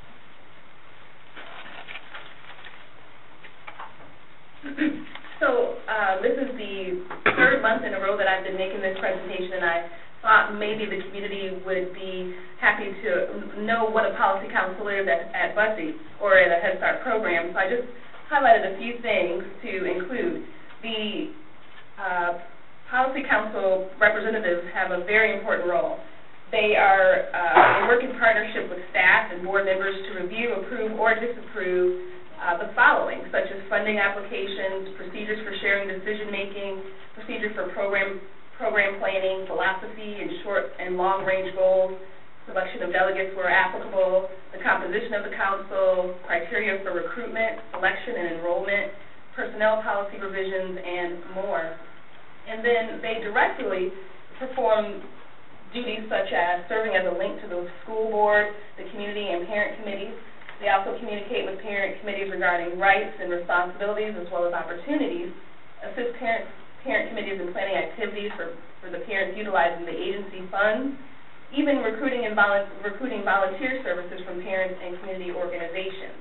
So uh, this is the third month in a row that I've been making this presentation, and I thought maybe the community would be happy to know what a policy council is at, at Bussey or at a Head Start program. So I just highlighted a few things to include. The uh, policy council representatives have a very important role. They are uh, they work in partnership with staff and board members to review, approve, or disapprove Uh, the following, such as funding applications, procedures for sharing decision-making, procedures for program program planning, philosophy, and short and long-range goals, selection of delegates where applicable, the composition of the council, criteria for recruitment, selection and enrollment, personnel policy revisions, and more. And then they directly perform duties such as serving as a link to the school board, the community and parent committees. They also communicate with parent committees regarding rights and responsibilities as well as opportunities, assist parent, parent committees in planning activities for, for the parents utilizing the agency funds, even recruiting and volu recruiting volunteer services from parents and community organizations.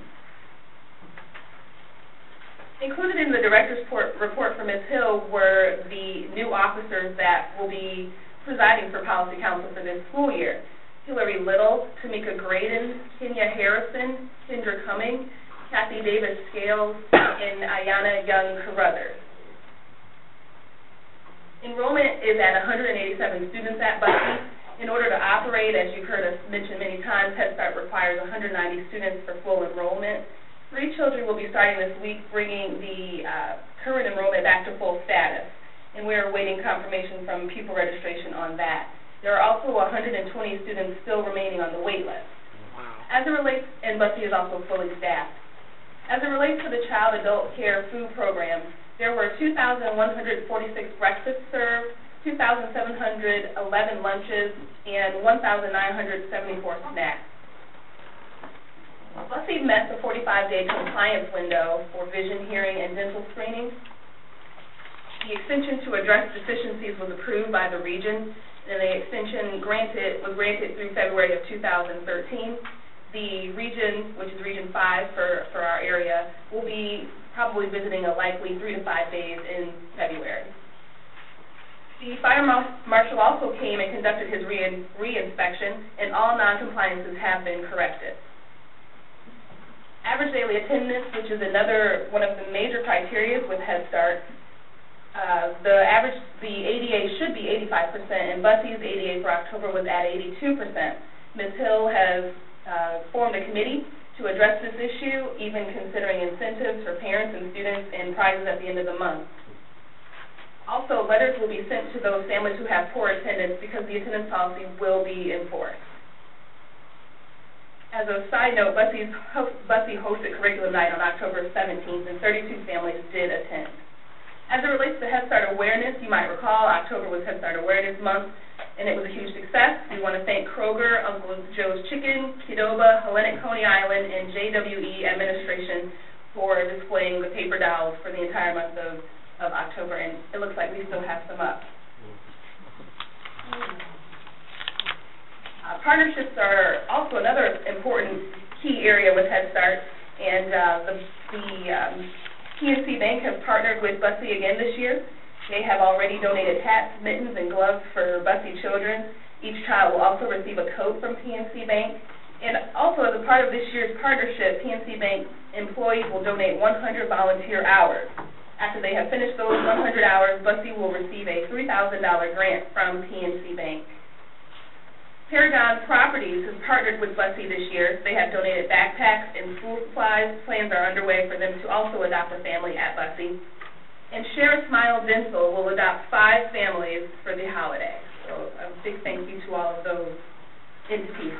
Included in the director's report, report from Miz Hill were the new officers that will be presiding for Policy Council for this school year. Hillary Little, Tamika Graydon, Kenya Harrison, Kendra Cumming, Kathy Davis Scales, and Ayana Young Carruthers. Enrollment is at one hundred eighty-seven students at Bussey. In order to operate, as you've heard us mention many times, Head Start requires one hundred ninety students for full enrollment. Three children will be starting this week, bringing the uh, current enrollment back to full status, and we are awaiting confirmation from pupil registration on that. There are also one hundred twenty students still remaining on the wait list. Wow. As it relates, and Bussey is also fully staffed. As it relates to the Child Adult Care Food Program, there were two thousand one hundred forty-six breakfasts served, two thousand seven hundred eleven lunches, and one thousand nine hundred seventy-four snacks. Bussey met the forty-five day compliance window for vision, hearing, and dental screening. The extension to address deficiencies was approved by the region, and the extension granted was granted through February of two thousand thirteen. The region, which is Region five for, for our area, will be probably visiting a likely three to five days in February. The fire marshal also came and conducted his re- re-inspection, and all non-compliances have been corrected. Average daily attendance, which is another one of the major criteria with Head Start. Uh, the average, the A D A should be eighty-five percent, and Bussey's A D A for October was at eighty-two percent. Miz Hill has uh, formed a committee to address this issue, even considering incentives for parents and students and prizes at the end of the month. Also, letters will be sent to those families who have poor attendance because the attendance policy will be enforced. As a side note, Bussey's host, Bussey hosted curriculum night on October seventeenth, and thirty-two families did attend. As it relates to Head Start awareness, you might recall October was Head Start Awareness Month, and it was a huge success. We want to thank Kroger, Uncle Joe's Chicken, Qdoba, Hellenic Coney Island, and J W E administration for displaying the paper dolls for the entire month of, of October, and it looks like we still have some up. Uh, partnerships are also another important key area with Head Start, and uh, the, the um, P N C Bank have partnered with Bussey again this year. They have already donated hats, mittens, and gloves for Bussey children. Each child will also receive a coat from P N C Bank. And also, as a part of this year's partnership, P N C Bank employees will donate one hundred volunteer hours. After they have finished those one hundred hours, Bussey will receive a three thousand dollar grant from P N C Bank. Paragon Properties has partnered with Bussey this year. They have donated backpacks and school supplies. Plans are underway for them to also adopt a family at Bussey. And Sheriff Smile Dental will adopt five families for the holiday. So a big thank you to all of those entities.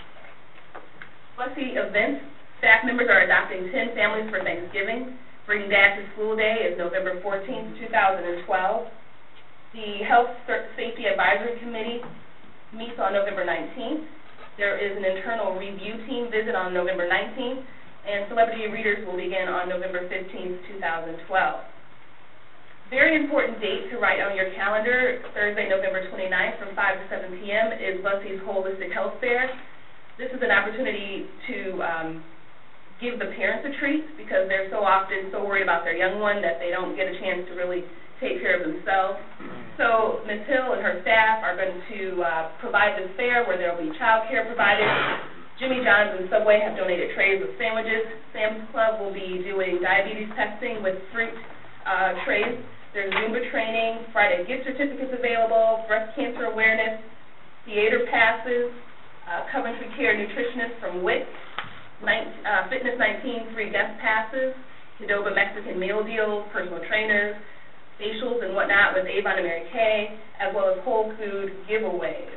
Bussey events, staff members are adopting ten families for Thanksgiving. Bring Dad to School Day is November fourteenth, two thousand twelve. The Health Safety Advisory Committee meets on November nineteenth. There is an internal review team visit on November nineteenth, and celebrity readers will begin on November fifteenth, two thousand twelve. Very important date to write on your calendar, Thursday, November twenty-ninth from five to seven p m is Bussey's Holistic Health Fair. This is an opportunity to um, give the parents a treat because they're so often so worried about their young one that they don't get a chance to really take care of themselves. So Miz Hill and her staff are going to uh, provide this fair where there will be child care provided. Jimmy John's and Subway have donated trays of sandwiches. Sam's Club will be doing diabetes testing with fruit uh, trays. There's Zumba training, Friday gift certificates available, breast cancer awareness, theater passes, uh, Coventry Care nutritionist from W I C, uh, Fitness nineteen free guest passes, Qdoba Mexican meal deals, personal trainers, facials and whatnot with Avon and Mary Kay, as well as whole food giveaways.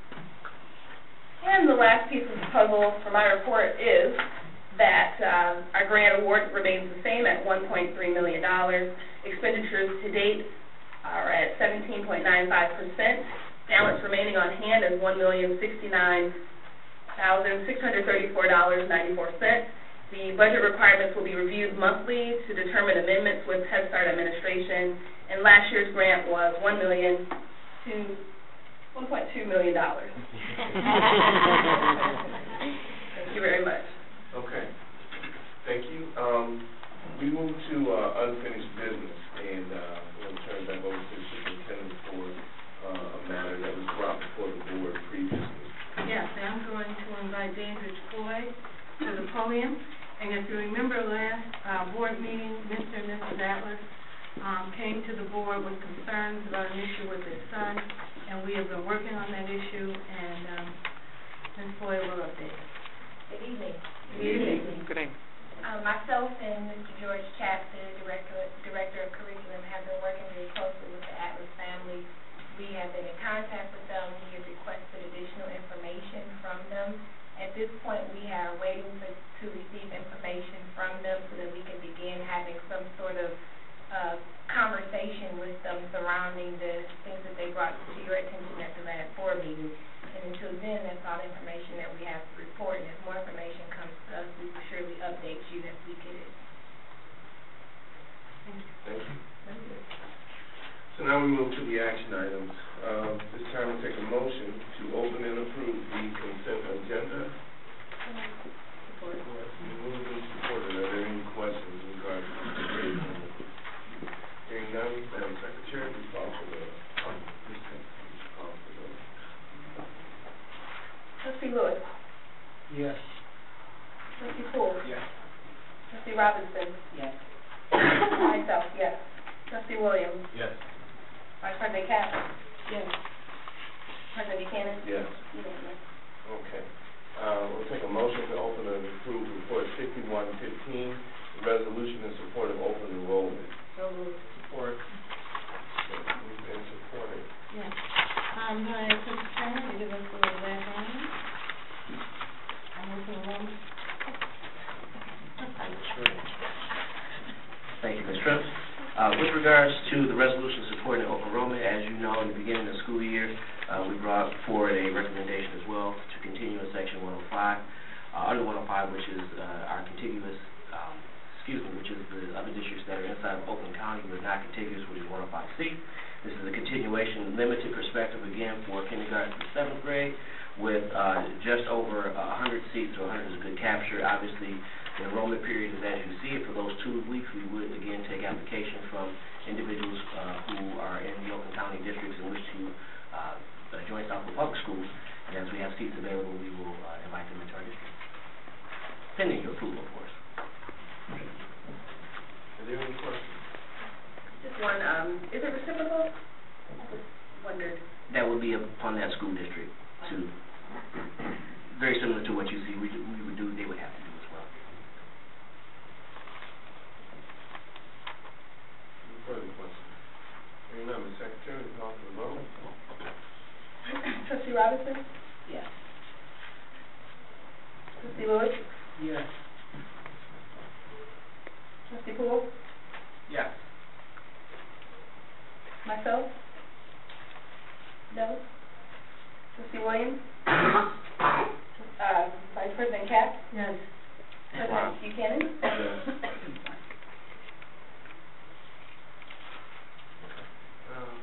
And the last piece of the puzzle for my report is that um, our grant award remains the same at one point three million dollars. Expenditures to date are at seventeen point nine five percent. Balance remaining on hand is one million sixty-nine thousand six hundred thirty-four dollars and ninety-four cents. The budget requirements will be reviewed monthly to determine amendments with Head Start administration, and last year's grant was one million to one point two million dollars. Thank you very much. Okay. Thank you. Um, we move to uh, unfinished business, and uh, we'll turn it back over to the superintendent for uh, a matter that was brought before the board previously. Yes, I'm going to invite Dandridge Floyd to the podium. And if you remember last uh, board meeting, Mister and Missus Atlas um, came to the board with concerns about an issue with his son, and we have been working on that issue, and um, Miz Floyd will update us. Good evening. Good evening. Good evening. Um, myself and Mister George Chapp, the director, director of curriculum, have been working very closely with the Atlas family. We have been in contact with them. We have requested additional information from them. At this point, we are waiting for, to receive information from them so that we can begin having some sort of uh, conversation with them surrounding the things that they brought to your attention at the last board meeting. And until then, that's all the information that we have to report. And if more information comes to us, we will surely update you as we get it. Thank you. Thank you. So now we move to the action items. Uh, this time we'll take a motion to open and approve the consent agenda. Support. Moved and supported. Are there any questions in regards to the agenda? Hearing none, Madam Secretary, please call for the um, consent. Please call for the. Trustee Lewis. Yes. Trustee Poole. Yes. Trustee Robinson. Yes. Myself, yes. Trustee Williams. Yes. Vice President Katz. Yes. President Buchanan. Yes. Unanimous. Okay. Uh, we'll take a motion to open and approve report fifty-one fifteen, resolution in support of open enrollment. So moved. Support. Okay, moved and supported. Yes. Um, hi, Mister Chairman, to give us a little background. I'm open enrollment. Thank you, Miz Tripp. Uh, with regards to the resolution supporting open enrollment, as you know, in the beginning of the school year, uh, we brought forward a recommendation as well to continue in section one oh five, uh, under one oh five, which is uh, our contiguous, um, excuse me, which is the other districts that are inside of Oakland County but not contiguous, which is one oh five C. This is a continuation, limited perspective again for kindergarten to seventh grade, with uh, just over a hundred seats, so a hundred is a good capture. Obviously, the enrollment period is as you see it. For those two weeks, we would again take application from individuals uh, who are in the Oakland County districts in which to uh, join Southfield Public Schools. And as we have seats available, we will uh, invite them into our district, pending your approval, of course. Are there any questions? Just one, um, is it reciprocal? Wondered. That would be upon that school district to, very similar to what you see we, do, we would do, they would have to do as well. Any further questions? Hearing none, Miz Secretary, call for the vote. Trustee Robinson? Yes. Trustee Lewis? Yes. Trustee Poole? Yes. Myself? No. Trustee Williams? uh, Vice President Katz? Yes. President Buchanan? Yes. Um,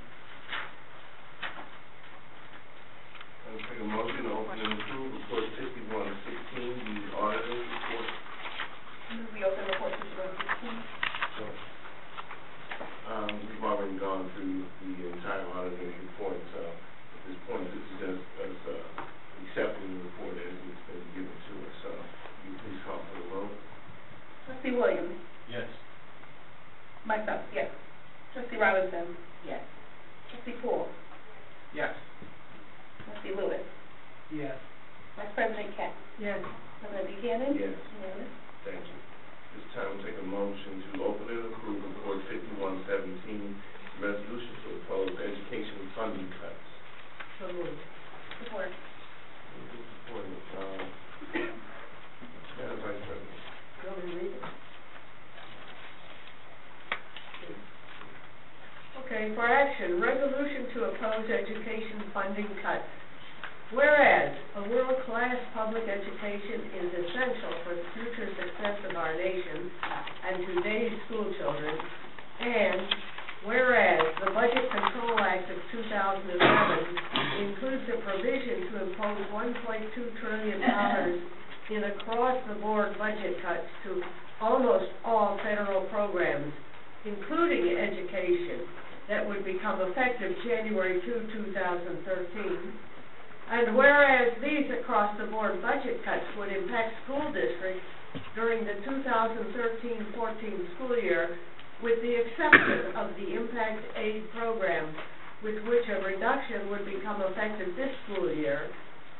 I'll take a motion to open and approve report fifty-one sixteen, the auditor's report. Move we open report fifty-one sixteen. Sure. Um, we've already gone through the entire auditor's report, so at this point, this is just us, uh, accepting the report as it's been given to us, so you please call for the vote. Trustee Williams? Yes. Myself, yes. Trustee Robinson? Yes. Trustee Poole? Yes. Trustee Lewis? Yes. Vice President Katz? Yes. President Buchanan? Yes. Unanimous. Thank you. This time, we'll take a motion to open and approve report fifty-one seventeen, resolution to oppose education funding cuts. So moved. Support. Supported, uh, Madam Vice President. You want me to read it? Okay, for action, resolution to oppose education funding cuts. Whereas a world-class public education is essential for the future success of our nation and today's school children, and whereas the Budget Control Act of two thousand eleven includes a provision to impose one point two trillion dollars in across-the-board budget cuts to almost all federal programs, including education, that would become effective January second, two thousand thirteen. And whereas these across-the-board budget cuts would impact school districts during the two thousand thirteen fourteen school year, with the exception of the impact aid programs, with which a reduction would become effective this school year.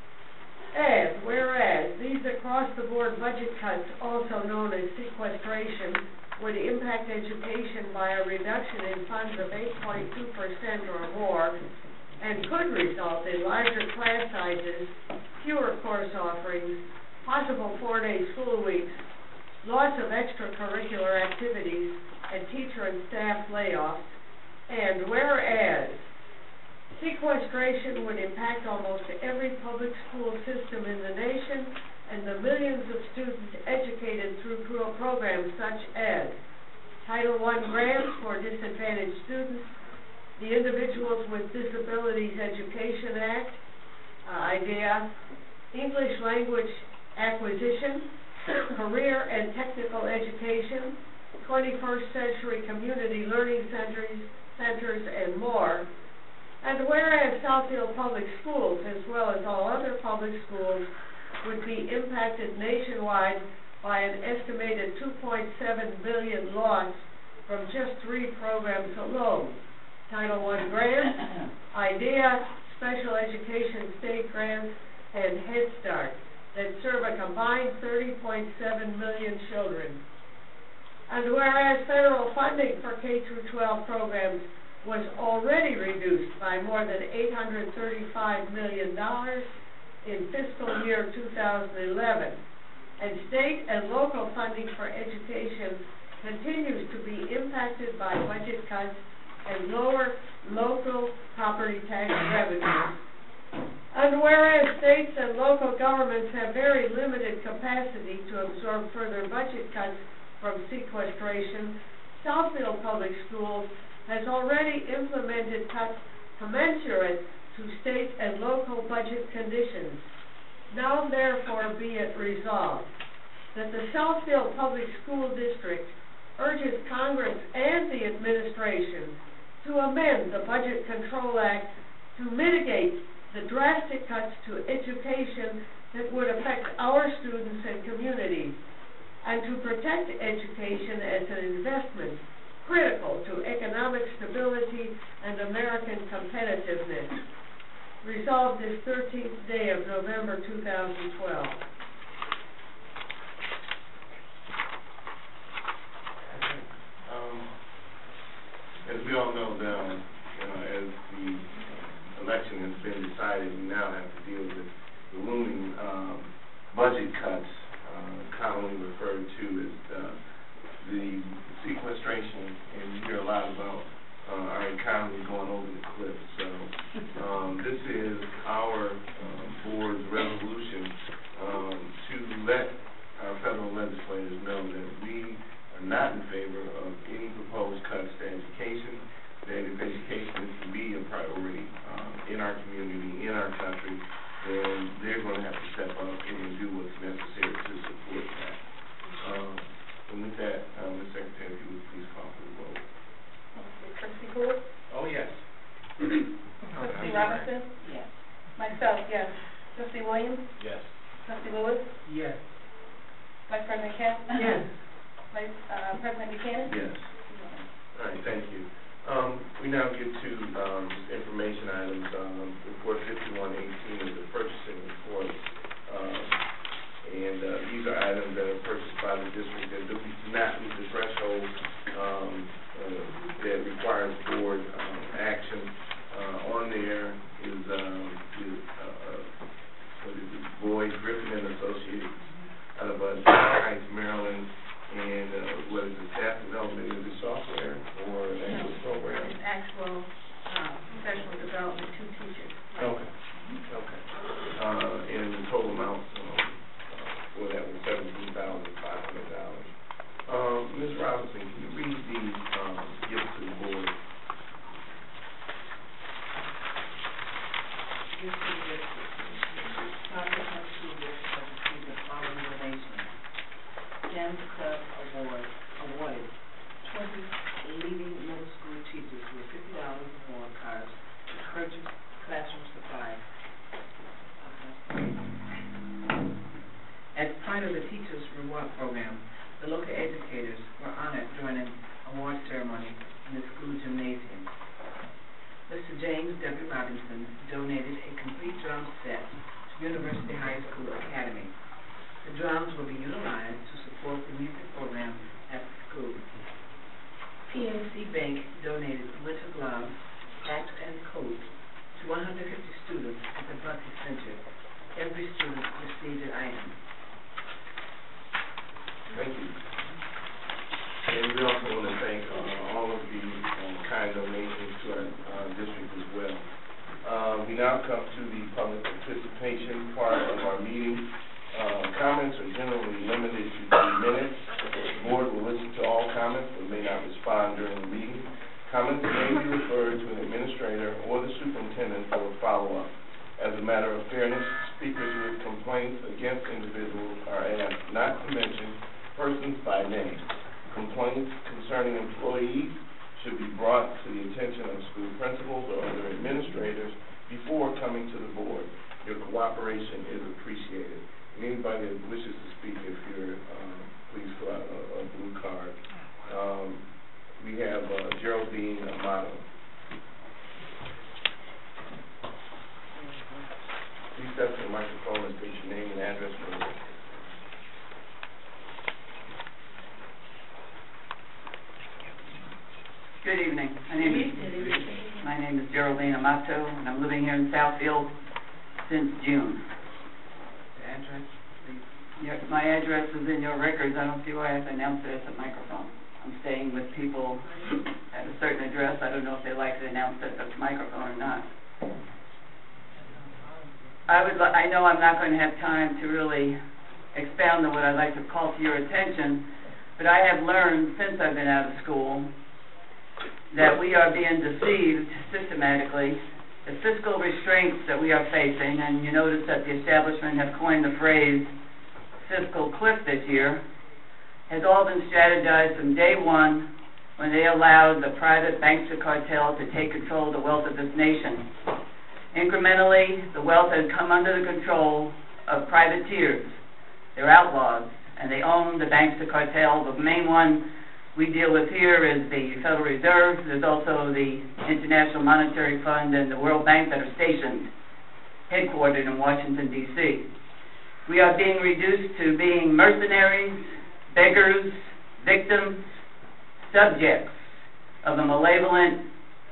And whereas these across-the-board budget cuts, also known as sequestration, would impact education by a reduction in funds of eight point two percent or more, and could result in larger class sizes, fewer course offerings, possible four-day school weeks, loss of extracurricular activities, and teacher and staff layoffs. And whereas sequestration would impact almost every public school system in the nation and the millions of students educated through pro programs such as Title one grants for disadvantaged students, the Individuals with Disabilities Education Act, uh, IDEA, English Language Acquisition, Career and Technical Education, twenty-first Century Community Learning Centers, centers, and more. And whereas Southfield Public Schools, as well as all other public schools, would be impacted nationwide by an estimated two point seven billion dollars loss from just three programs alone: Title one grants, IDEA, Special Education State grants, and Head Start, that serve a combined thirty point seven million children. And whereas federal funding for K through twelve programs was already reduced by more than eight hundred thirty-five million dollars in fiscal year two thousand eleven, and state and local funding for education continues to be impacted by budget cuts and lower local property tax revenues. And whereas states and local governments have very limited capacity to absorb further budget cuts from sequestration, Southfield Public Schools has already implemented cuts commensurate to state and local budget conditions. that the Southfield Public School District urges Congress and the administration to amend the Budget Control Act to mitigate the drastic cuts to education that would affect our students and communities, and to protect education as an investment critical to economic stability and American competitiveness. Resolved this thirteenth day of November two thousand twelve. Um, as we all know now, you know, as the election has been decided, we now have to deal with the looming um, budget cuts, uh, commonly referred to as uh, the sequestration, and you hear a lot about uh, our economy going over the cliff. So um, this is our uh, board's resolution um, to let our federal legislators know that we are not in favor of any proposed cuts to education, that if education is to be a priority um, in our community, in our country, then they're going to have to step up and do what's necessary to support that. Um, and with that, uh, Miz Secretary, if you would please call for the vote. Trustee Ford? Oh, yes. Trustee Robinson? Yes. Myself, yes. Trustee Williams? Yes. Trustee Lewis? Yes. Vice President Kemp? Yes. Vice uh, President Buchanan? Yes. All right, thank you. Um, we now get to um, just information items. Um, report fifty-one eighteen is the purchasing report. Um, and uh, these are items that are purchased by the district that do not meet the threshold um, uh, that requires board um, action. Uh, on there is, um, is uh, what is it, Boyd, Griffin and Associates out of uh, John Heights, Maryland. And uh, what is it, staff development, is it software or an actual program? It's actual uh, professional development to teachers. Okay, okay. Uh, and the total amount um, uh, for that was seventeen thousand five hundred dollars. Um, Miz Robinson, can you read the um, gifts to the board? Gifts to the district. Congress High School District has received the following donations. Gems Club Award awarded twenty leading middle school teachers with fifty dollars award cards to purchase classroom supplies. As part of the Teachers Reward Program, the local educators were honored during an award ceremony in the school gymnasium. Mister James W. Robinson donated a complete drum set to University High School Academy. The drums will be utilized to support the music program at the school. P N C Bank donated winter gloves, hats, and coats to one hundred fifty students at the Bucky Center. Every student received an item. Thank you. And we also want to thank uh, all of the um, kind donations to our uh, district as well. Uh, we now come to the public participation part of our meeting. Uh, comments are generally limited to three minutes. The board will listen to all comments but may not respond during the meeting. Comments may be referred to an administrator or the superintendent for a follow-up. As a matter of fairness, speakers with complaints against individuals are asked not to mention persons by name. Complaints concerning employees should be brought to the attention of school principals or other administrators before coming to the board. Your cooperation is appreciated. Anybody that wishes to speak, if you're, um, please fill out a, a blue card. Um, we have uh, Geraldine Amato. Please step to the microphone and state your name and address for the record. Good evening. My name is my name is Geraldine Amato, and I'm living here in Southfield since June. Address, please. Your, my address is in your records. I don't see why I have to announce it at the microphone. I'm staying with people at a certain address. I don't know if they like to announce it at the microphone or not. I would. I know I'm not going to have time to really expound on what I'd like to call to your attention, but I have learned since I've been out of school that we are being deceived systematically. The fiscal restraints that we are facing, and you notice that the establishment have coined the phrase fiscal cliff this year has all been strategized from day one when they allowed the private bankster cartel to take control of the wealth of this nation. Incrementally, the wealth has come under the control of privateers. They're outlaws, and they own the bankster cartel. The main one we deal with here is the Federal Reserve. There's also the International Monetary Fund and the World Bank that are stationed, headquartered in Washington, D C We are being reduced to being mercenaries, beggars, victims, subjects of a malevolent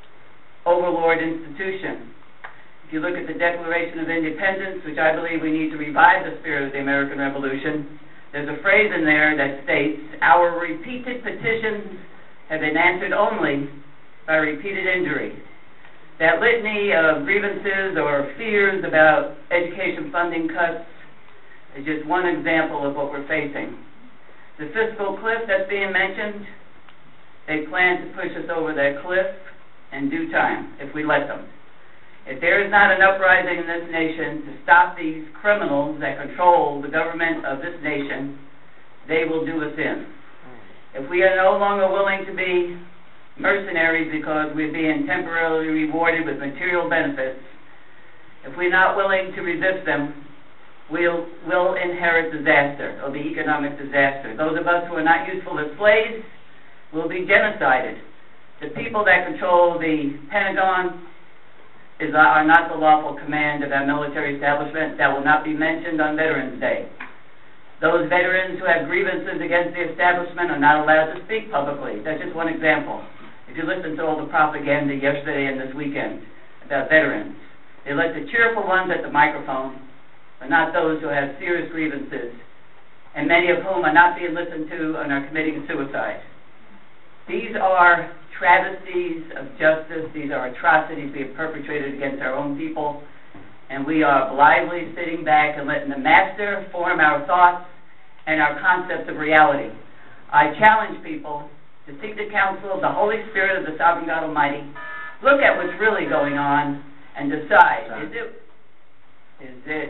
overlord institution. If you look at the Declaration of Independence, which I believe we need to revive the spirit of the American Revolution, there's a phrase in there that states, our repeated petitions have been answered only by repeated injury. That litany of grievances or fears about education funding cuts is just one example of what we're facing. The fiscal cliff that's being mentioned, they plan to push us over that cliff in due time, if we let them. If there is not an uprising in this nation to stop these criminals that control the government of this nation, they will do us in. If we are no longer willing to be mercenaries because we're being temporarily rewarded with material benefits, if we're not willing to resist them, we'll, we'll inherit disaster, or the economic disaster. Those of us who are not useful as slaves will be genocided. The people that control the Pentagon is, are not the lawful command of our military establishment. That will not be mentioned on Veterans Day. Those veterans who have grievances against the establishment are not allowed to speak publicly. That's just one example. If you listen to all the propaganda yesterday and this weekend about veterans, they let the cheerful ones at the microphone, but not those who have serious grievances, and many of whom are not being listened to and are committing suicide. These are travesties of justice. These are atrocities being perpetrated against our own people, and we are blithely sitting back and letting the master form our thoughts and our concepts of reality. I challenge people to seek the counsel of the Holy Spirit of the Sovereign God Almighty, look at what's really going on, and decide, is it, is it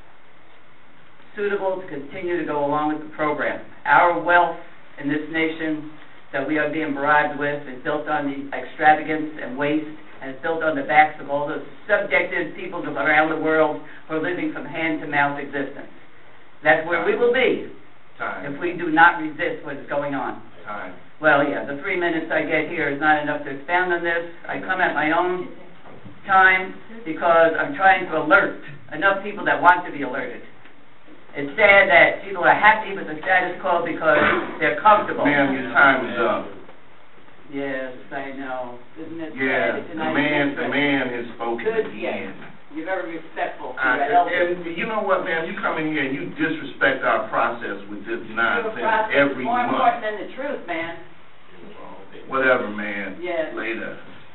suitable to continue to go along with the program? Our wealth in this nation that we are being bribed with is built on the extravagance and waste, and it's built on the backs of all the subjected peoples around the world who are living from hand-to-mouth existence. That's where we will be Time. if we do not resist what is going on. Time. Well, yeah, the three minutes I get here is not enough to expound on this. I come at my own time because I'm trying to alert enough people that want to be alerted. It's sad that people are happy with the status quo because they're comfortable. Ma'am, your time is up. Yes, I know. Isn't it Yeah, sad? the man, the man has spoken Good, again. yes. You're very respectful to Uh, your elders. and you know what, ma'am? You come in here and you disrespect our process with this nonsense every More month. important than the truth, man. Whatever, man. Yes. Later.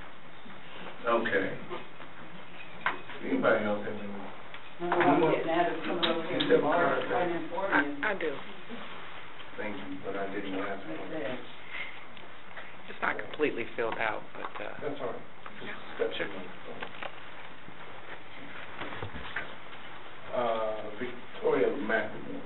Okay. Anybody else have any? I don't know, I'm getting out of some of those things tomorrow, trying to inform you. I do. Thank you, but I didn't ask for it. It's not completely filled out, but, uh... That's all right. Just check my phone. Uh, Victoria McElroy.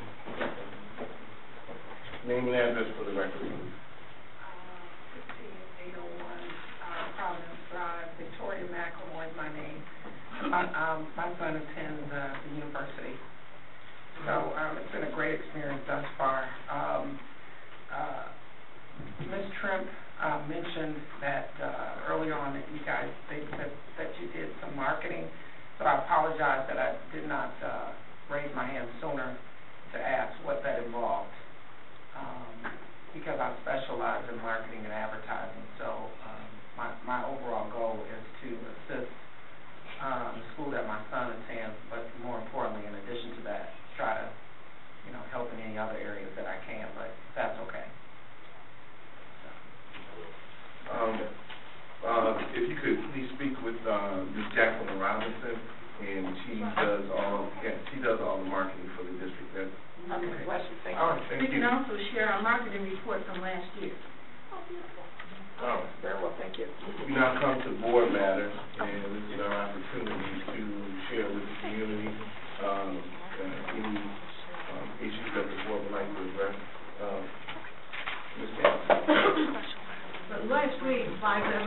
Name and address for the record, please. fifteen eight oh one, uh, Providence Drive, Victoria McElroy is my name. My, um, my son attends, uh, the university. So, um, it's been a great experience thus far. Um, uh, Miz Trimp, uh, mentioned that, uh, earlier on that you guys, they said that you did some marketing. So I apologize that I did not, uh, raise my hand sooner to ask what that involved. Um, because I specialize in marketing and advertising, so, um, my, my overall goal is to assist Um, the school that my son attends, but more importantly, in addition to that, try to, you know, help in any other areas that I can, but that's okay. Um, uh, if you could please speak with, uh, Miz Jacqueline Robinson, and she does all, yeah, she does all the marketing for the district. That's Okay, bless you, thank you. All right, thank We you. can also share our marketing report from last year. All right. Very well, thank you. We now come to board matters, and this is our opportunity to share with the community, uh,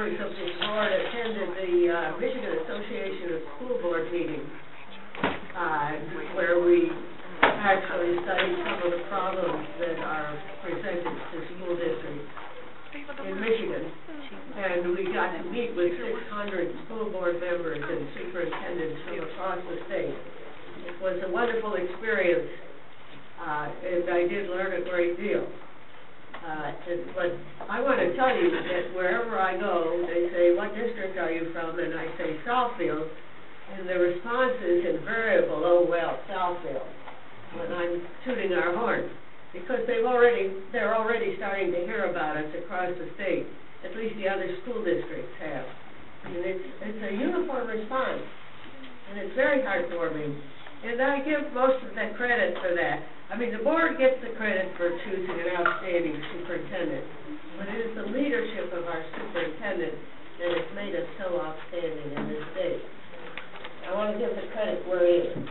members of this board attended the uh, Michigan Association of School Board meeting, uh, where we actually studied some of the problems that are presented to school districts in Michigan. And we got to meet with six hundred school board members and superintendents from across the state. It was a wonderful experience, uh, and I did learn a great deal. Uh, and, but I want to tell you that wherever I go, they say, "What district are you from?" And I say, "Southfield." And the response is invariable, "Oh, well, Southfield," when I'm tooting our horn. Because they've already, they're already starting to hear about us across the state. At least the other school districts have. And it's, it's a uniform response. And it's very heartwarming. And I give most of the credit for that. I mean, the board gets the credit for choosing an outstanding superintendent. But it is the leadership of our superintendent that has made us so outstanding in this state. I want to give the credit where it is.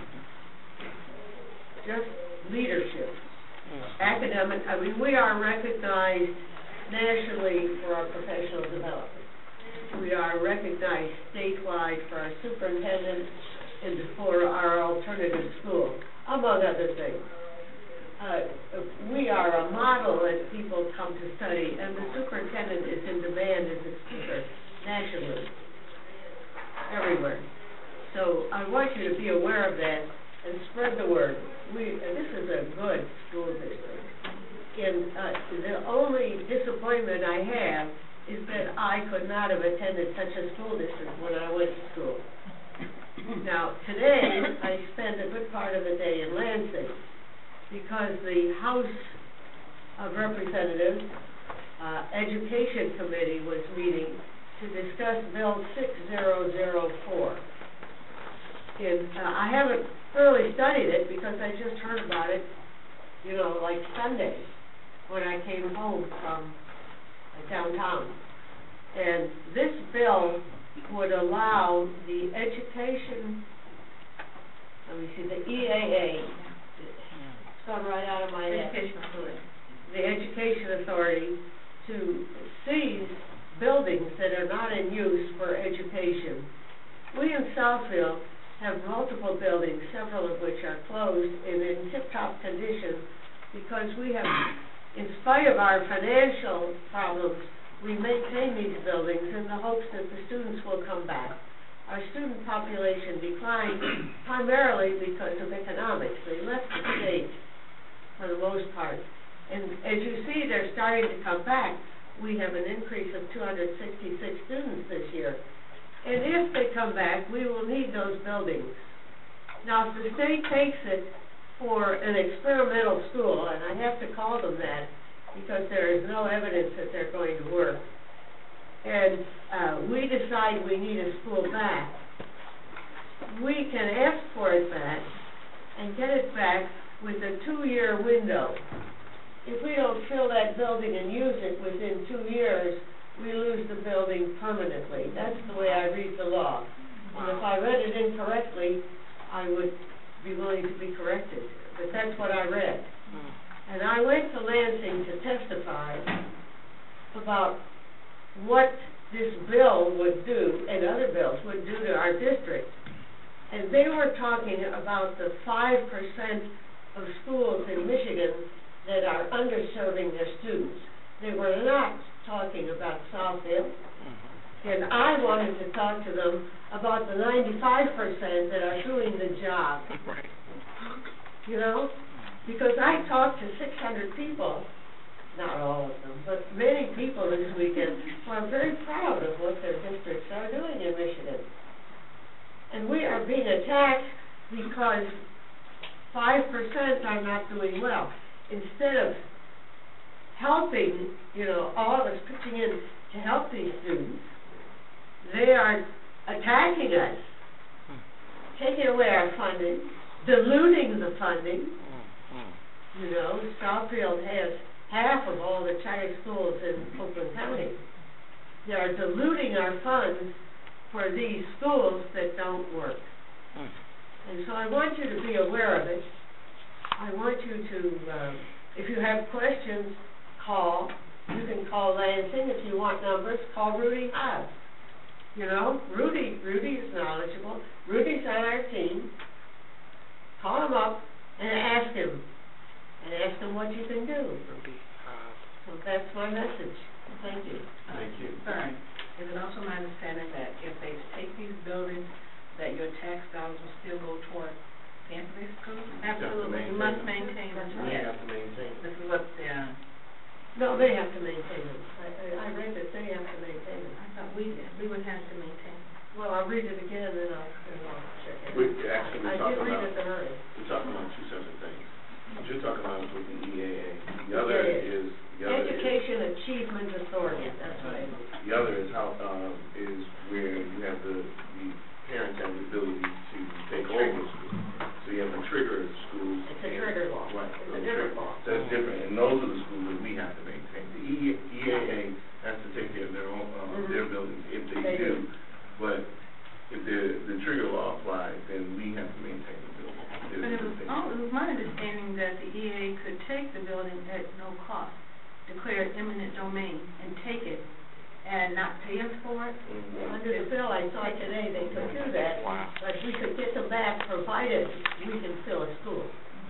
Just leadership. Academic, I mean, we are recognized nationally for our professional development. We are recognized statewide for our superintendent and for our alternative school, among other things. Uh, we are a model that people come to study, and the superintendent is in demand as a speaker nationally, everywhere. So I want you to be aware of that and spread the word. We, uh, this is a good school district. And uh, the only disappointment I have is that I could not have attended such a school district when I went to school. Now, today, I spent a good part of the day in Lansing because the House of Representatives uh, Education Committee was meeting to discuss Bill six thousand four. And uh, I haven't thoroughly studied it because I just heard about it, you know, like Sunday when I came home from uh, downtown. And this bill would allow the education, let me see, the E A A, it's gone right out of my head. Education Authority. The Education Authority to seize buildings that are not in use for education. We in Southfield have multiple buildings, several of which are closed and in tip-top condition because we have, in spite of our financial problems, we maintain these buildings in the hopes that the students will come back. Our student population declined primarily because of economics. They left the state for the most part. And as you see, they're starting to come back. We have an increase of two hundred sixty-six students this year. And if they come back, we will need those buildings. Now, if the state takes it for an experimental school, and I have to call them that because there is no evidence that they're going to work, and uh, we decide we need a school back, we can ask for it back and get it back with a two-year window. If we don't fill that building and use it within two years, we lose the building permanently. That's the way I read the law. And if I read it incorrectly, I would be willing to be corrected. But that's what I read. And I went to Lansing to testify about what this bill would do, and other bills would do to our district. And they were talking about the five percent of schools in Michigan that are underserving their students. They were not talking about Southfield, and I wanted to talk to them about the ninety-five percent that are doing the job. You know, because I talked to six hundred people, not all of them, but many people this weekend who are very proud of what their districts are doing in Michigan. And we are being attacked because five percent are not doing well. Instead of helping, you know, all of us pitching in to help these students, they are attacking us, taking away our funding, diluting the funding. You know, Southfield has half of all the charter schools in Oakland County. They are diluting our funds for these schools that don't work. And so I want you to be aware of it. I want you to, um, if you have questions, call. You can call Lansing if you want numbers, call Rudy Hobbs. You know, Rudy, Rudy is knowledgeable, Rudy's on our team. Call him up and ask him, and ask him what you can do. So that's my message. Thank you. Thank you. Fern, is it also my understanding that if they take these buildings, that your tax dollars will still go toward paying for these schools? Absolutely, You must maintain them. We have to maintain. This is what, yeah. No, they have to maintain them. I, I, I read that they have to maintain them. I thought we, we would have to maintain them. Well, I'll read it again, and I'll, and I'll check it. We, actually, we're I talking did read about, it tonight. we're talking about two separate things. What you're talking about is with the E A A. The other Yeah, yeah. is, the other is. Education Achievement Authority, that's right. The other is how, um, is where you have the, the parents have the ability to take over the school. So you have a trigger school. It's a and- trigger law. Right. It's so a different trigger- law. So it's different, and those are the schools that we have to maintain. The E, E A A has to take care of their own, uh, Mhm. their buildings if they They do. do. But if the, the trigger law applies, then we have to maintain the building. There's But it the was, thing. oh, it was my understanding that the E A could take the building at no cost, declare it eminent domain, and take it and not pay us for it. Mhm. Under the bill I saw today, they could do that, but we could get them back provided we can fill a school.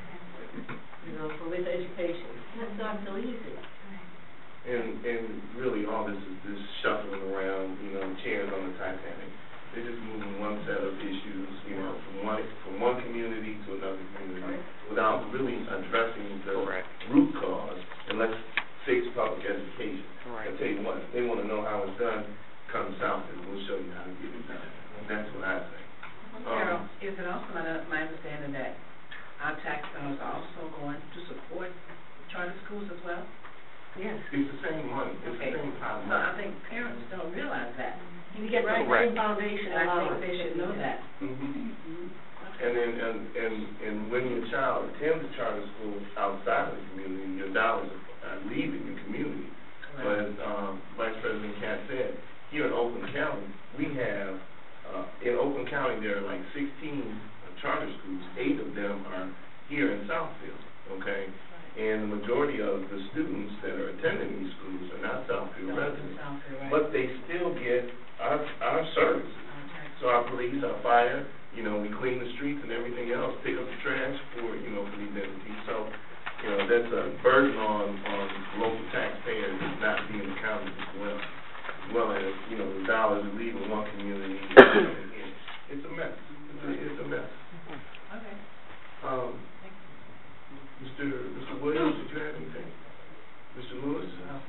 You know, for with education. That's not so easy. And, and really all this is this shuffling around, you know, chairs on the Titanic. They're just moving one set of issues, you know, from one, from one community to another community without really addressing the root cause, and let's fix public education. I tell you what, if they wanna know how it's done, come south and we'll show you how to get it done. And that's what I say. Carol, Um, is it also my, my understanding that our tax dollars are also going to support charter schools as well? Yes. It's the same money, it's the Okay. same pot of So I money. think parents don't realize that. You get the Right. same foundation And I allowance. think they should know that. Mhm. And then, and, and, and when your child attends a charter school outside of the community, your dollars are leaving your community. But as, um, Vice President Katz said, here in Oakland County, we have, uh, in Oakland County, there are like sixteen charter schools, eight of them are here in Southfield, okay? And the majority of the students that are attending these schools are not Southfield residents, but they still get our, our services. So our police, our fire, you know, we clean the streets and everything else, pick up the trash for, you know, for these entities. So, you know, that's a burden on, on local taxpayers that's not being accounted as well. As well as, you know, the dollars are leaving one community and coming in. It's a mess. It's a, it's a mess. Okay. Um, Mister Mister Williams, did you have anything? Mister Lewis?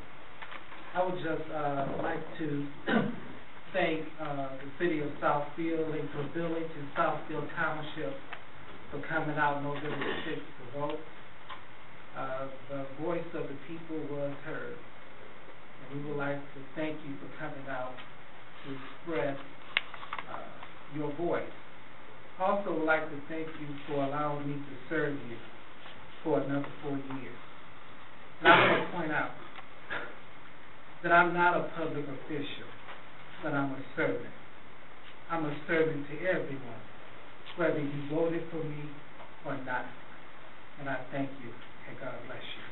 I would just, uh, like to thank, uh, the city of Southfield, Lathrup Village, and Southfield Township for coming out November sixth to vote. Uh, the voice of the people was heard, and we would like to thank you for coming out to express, uh, your voice. Also would like to thank you for allowing me to serve you for another four years. And I want to point out that I'm not a public official, but I'm a servant. I'm a servant to everyone, whether you voted for me or not. And I thank you, and God bless you.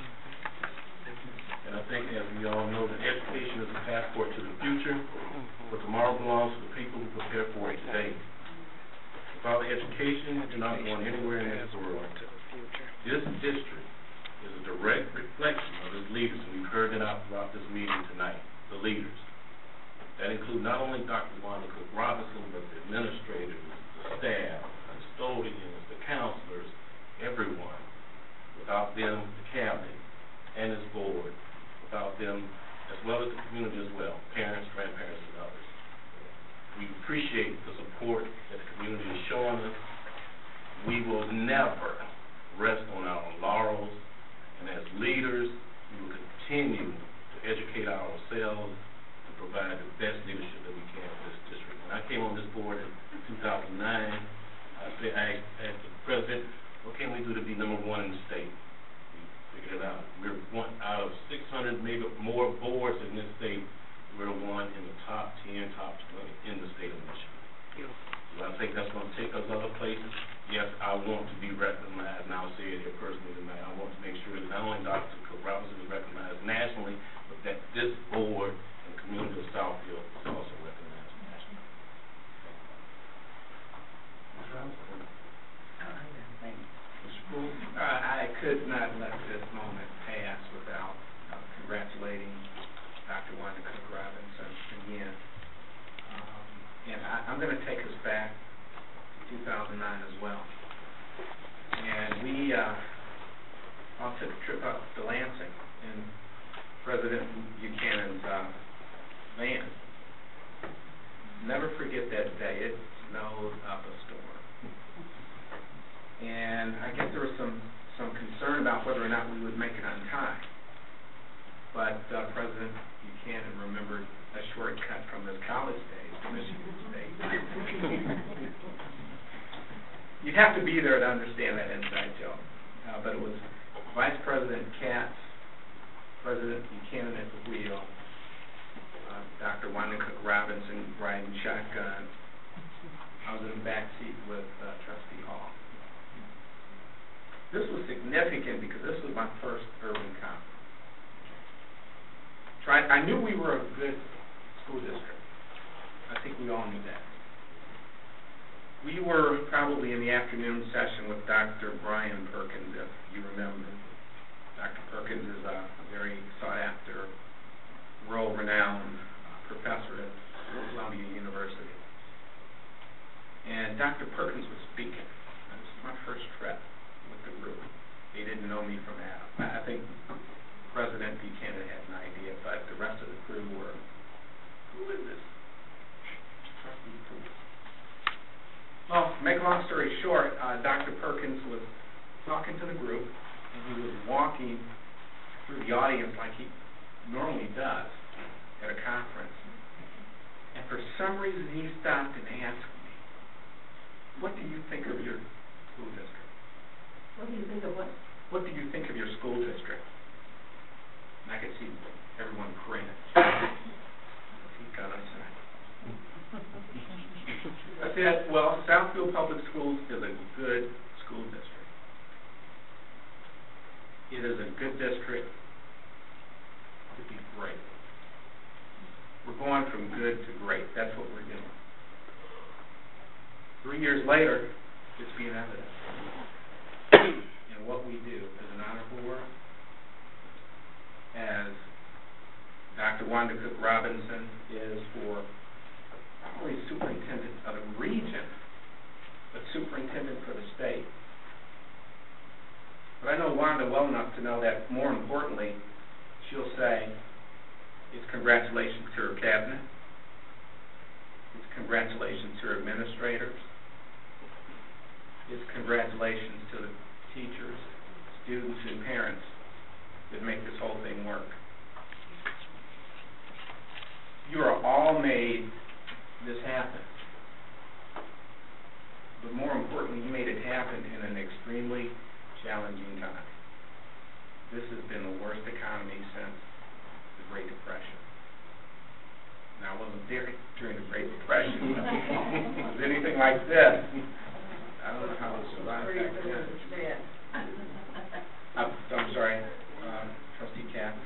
And I think, as we all know, that education is a passport to the future, but tomorrow belongs to the people who prepare for it today. Without education, you're not going anywhere in this world. This district is a direct reflection of its leaders, and we've heard it out throughout this meeting tonight, the leaders. That include not only Doctor Wanda Robinson, but the administrators, the staff, the custodians, the counselors, everyone. Without them, the cabinet and its board. Without them, as well as the community as well, parents, grandparents, and others. We appreciate the support that the community is showing us. We will never rest on our laurels, and as leaders, we will continue to educate ourselves and provide the best leadership that we can for this district. When I came on this board in two thousand nine, I said, I asked the president, what can we do to be number one in the state? We figured it out. We're one out of six hundred, maybe more boards in this state. We're one in the top ten, top twenty in the state of Michigan. Do I think that's going to take us other places? Yes, I want to be recognized, and I'll say it here personally tonight. I want to make sure that not only Doctor Robinson is recognized nationally, could not let this moment pass without uh, congratulating Doctor Wanda Cook Robinson again. Um, and I, I'm going to take us back to two thousand nine as well. And we uh, all took a trip up to Lansing in President Buchanan's uh, van. Never forget that day. It snowed up a storm. And I guess there was some, some concern about whether or not we would make it on time. But uh, President Buchanan remembered a shortcut from his college days to Michigan State. You'd have to be there to understand that inside joke. Uh, but it was Vice President Katz, President Buchanan at the wheel, uh, Doctor Wanda Cook Robinson riding shotgun. I was in the back seat with uh, Trustee Hall. This was significant because this was my first urban conference. Tried, I knew we were a good school district. I think we all knew that. We were probably in the afternoon session with Doctor Brian Perkins, if you remember. Doctor Perkins is a very sought-after, world-renowned professor at Columbia University. And Doctor Perkins was speaking. This was my first trip with the group. They didn't know me from Adam. I think President Buchanan had an idea, but the rest of the crew were, who is this? Well, to make a long story short, uh, Doctor Perkins was talking to the group, and he was walking through the audience like he normally does at a conference. And for some reason, he stopped and asked me, what do you think of your school district? What do you think of what? What do you think of your school district? And I could see everyone cringe. What's he gonna say? I said, well, Southfield Public Schools is a good school district. It is a good district to be great. We're going from good to great. That's what we're doing. Three years later, it's being evident. And what we do as an honor board, as Doctor Wanda Cook Robinson is for not only superintendent of the region, but superintendent for the state. But I know Wanda well enough to know that, more importantly, she'll say it's congratulations to her cabinet, it's congratulations to her administrators, it's congratulations to the teachers, students, and parents that make this whole thing work. You are all made this happen. But more importantly, you made it happen in an extremely challenging time. This has been the worst economy since the Great Depression. Now, I wasn't there during the Great Depression. If it was anything like this, I don't know how to survive back then. I'm, I'm sorry, um, Trustee Katz.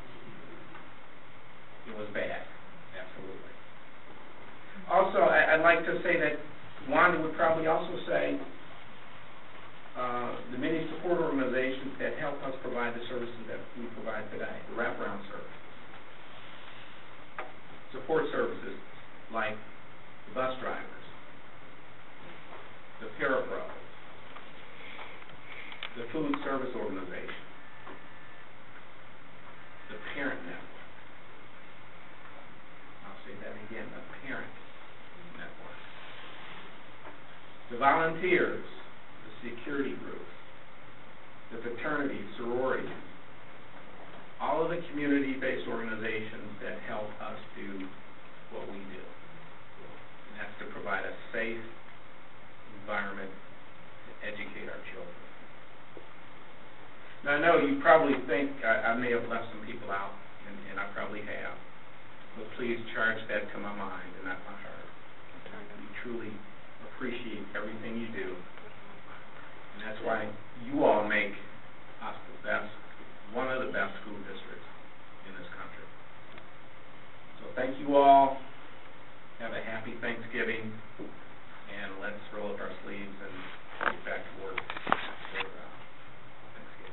It was bad, absolutely. Also, I, I'd like to say that Wanda would probably also say uh, the many support organizations that help us provide the services that we provide today, the wraparound service. Support services like the bus drivers, the parapros, the food service organization, the parent network. I'll say that again, the parent network. The volunteers, the security groups, the fraternities, sororities, all of the community-based organizations that help us do what we do. And that's to provide a safe environment to educate our children. Now, I know you probably think I, I may have left some people out, and, and I probably have, but please charge that to my mind and not my heart. We truly appreciate everything you do, and that's why you all make us the best, one of the best school districts in this country. So thank you all. Have a happy Thanksgiving, and let's roll up our sleeves and get back to work for uh, Thanksgiving.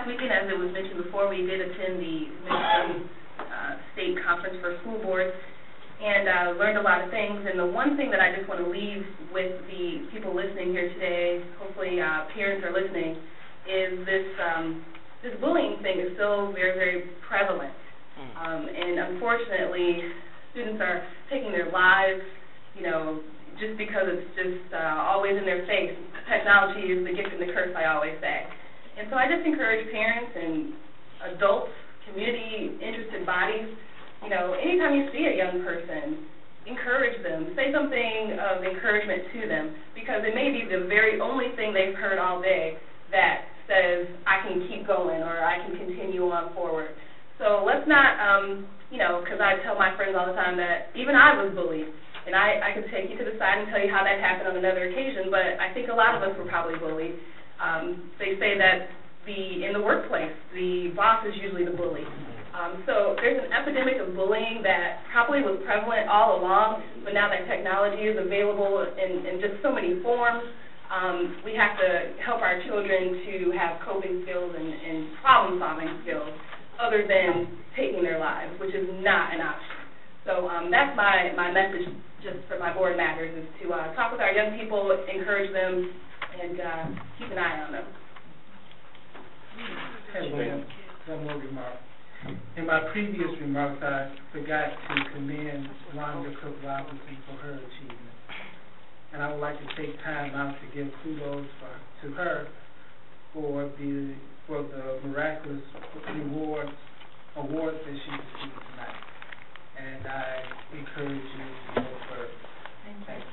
past weekend, as it was mentioned before, we did attend the Michigan uh, State Conference for School Boards, and uh, learned a lot of things. And the one thing that I just want to leave with the people listening here today, hopefully uh, parents are listening, is this um, this bullying thing is still very, very prevalent. Um, and unfortunately, students are taking their lives, you know, just because it's just uh, always in their face. Technology is the gift and the curse, I always say. And so I just encourage parents and adults, community, interested bodies, you know, anytime you see a young person, encourage them. Say something of encouragement to them, because it may be the very only thing they've heard all day that says, I can keep going or I can continue on forward. So let's not, um, you know, because I tell my friends all the time that even I was bullied, and I, I could take you to the side and tell you how that happened on another occasion, but I think a lot of us were probably bullied. Um, they say that the in the workplace, the boss is usually the bully. Um, so there's an epidemic of bullying that probably was prevalent all along, but now that technology is available in, in just so many forms, um, we have to help our children to have coping skills and, and problem-solving skills, other than taking their lives, which is not an option. So um, that's my, my message just for my board matters, is to uh, talk with our young people, encourage them, and uh, keep an eye on them. Hey, one, one more remark. In my previous remarks, I forgot to commend Wanda Cook-Robinson for her achievement. And I would like to take time out to give kudos for, to her for the for the miraculous rewards, awards that she received tonight. And I encourage you to vote for her. Thank you.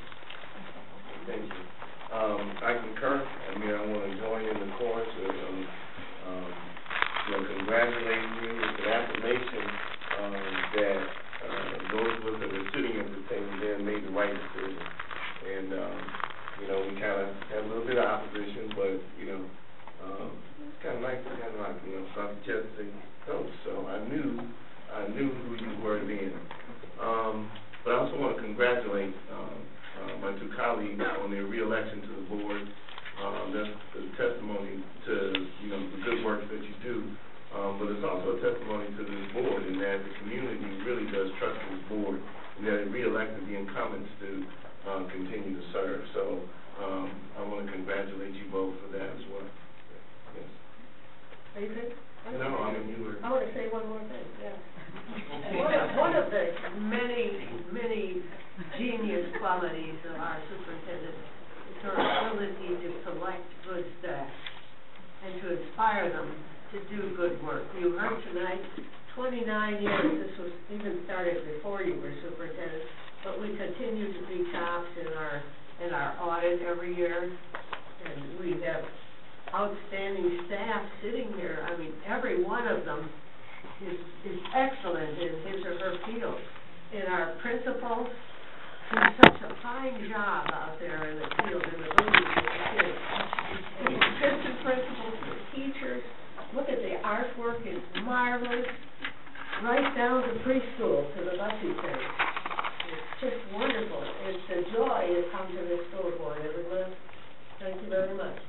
Thank you. Um, I concur. I mean, I want to join in the chorus of, um, um, you know, congratulating you with an affirmation um, that uh, those of us that were sitting at the table then made the right decision. And, um, you know, we kind of had a little bit of opposition, but, you know, um, it's kind of nice to kind of like, you know, start the chest and say, coach. So I knew, I knew who you were then. Um, but I also want to congratulate um, uh, my two colleagues on their re-election to the board. Um, that's a testimony to, you know, the good work that you do. Um, but it's also a testimony to this board in that the community really does trust this board, and that it re-elected the incumbents to uh, continue to serve. So um, I want to congratulate you both for that as well. Yes. Are you good? No, I mean, you were... I want to say one more thing, yeah. one, of, one of the many, many genius qualities of our superintendent is her ability to select good staff and to inspire them to do good work. You heard tonight, twenty-nine years, this was even started before you were superintendent, but we continue to be tops in our, in our audit every year, and we have outstanding staff sitting here. I mean, every one of them is, is excellent in his or her field. And our principals do such a fine job out there in the field, in the rooms with the kids. And the assistant principals, the teachers, look at the artwork, it's marvelous, right down to preschool, to the Bussy thing. It's just wonderful. It's a joy to come to this school board every month. Thank you very much.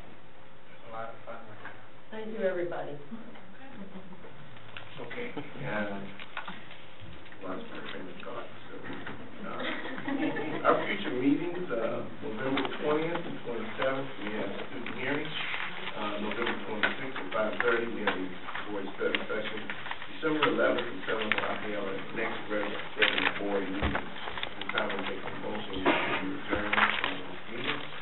A lot of fun. Thank you, everybody. Okay. Yeah. Lost my train of thought. So, uh, our future meetings, uh, November twentieth and twenty-seventh, we have student hearings. Uh, November twenty-sixth at five thirty, we have the board study session. December eleventh and seven o'clock, we have our next regular board meeting. It's time to take a motion to adjourn from this meeting.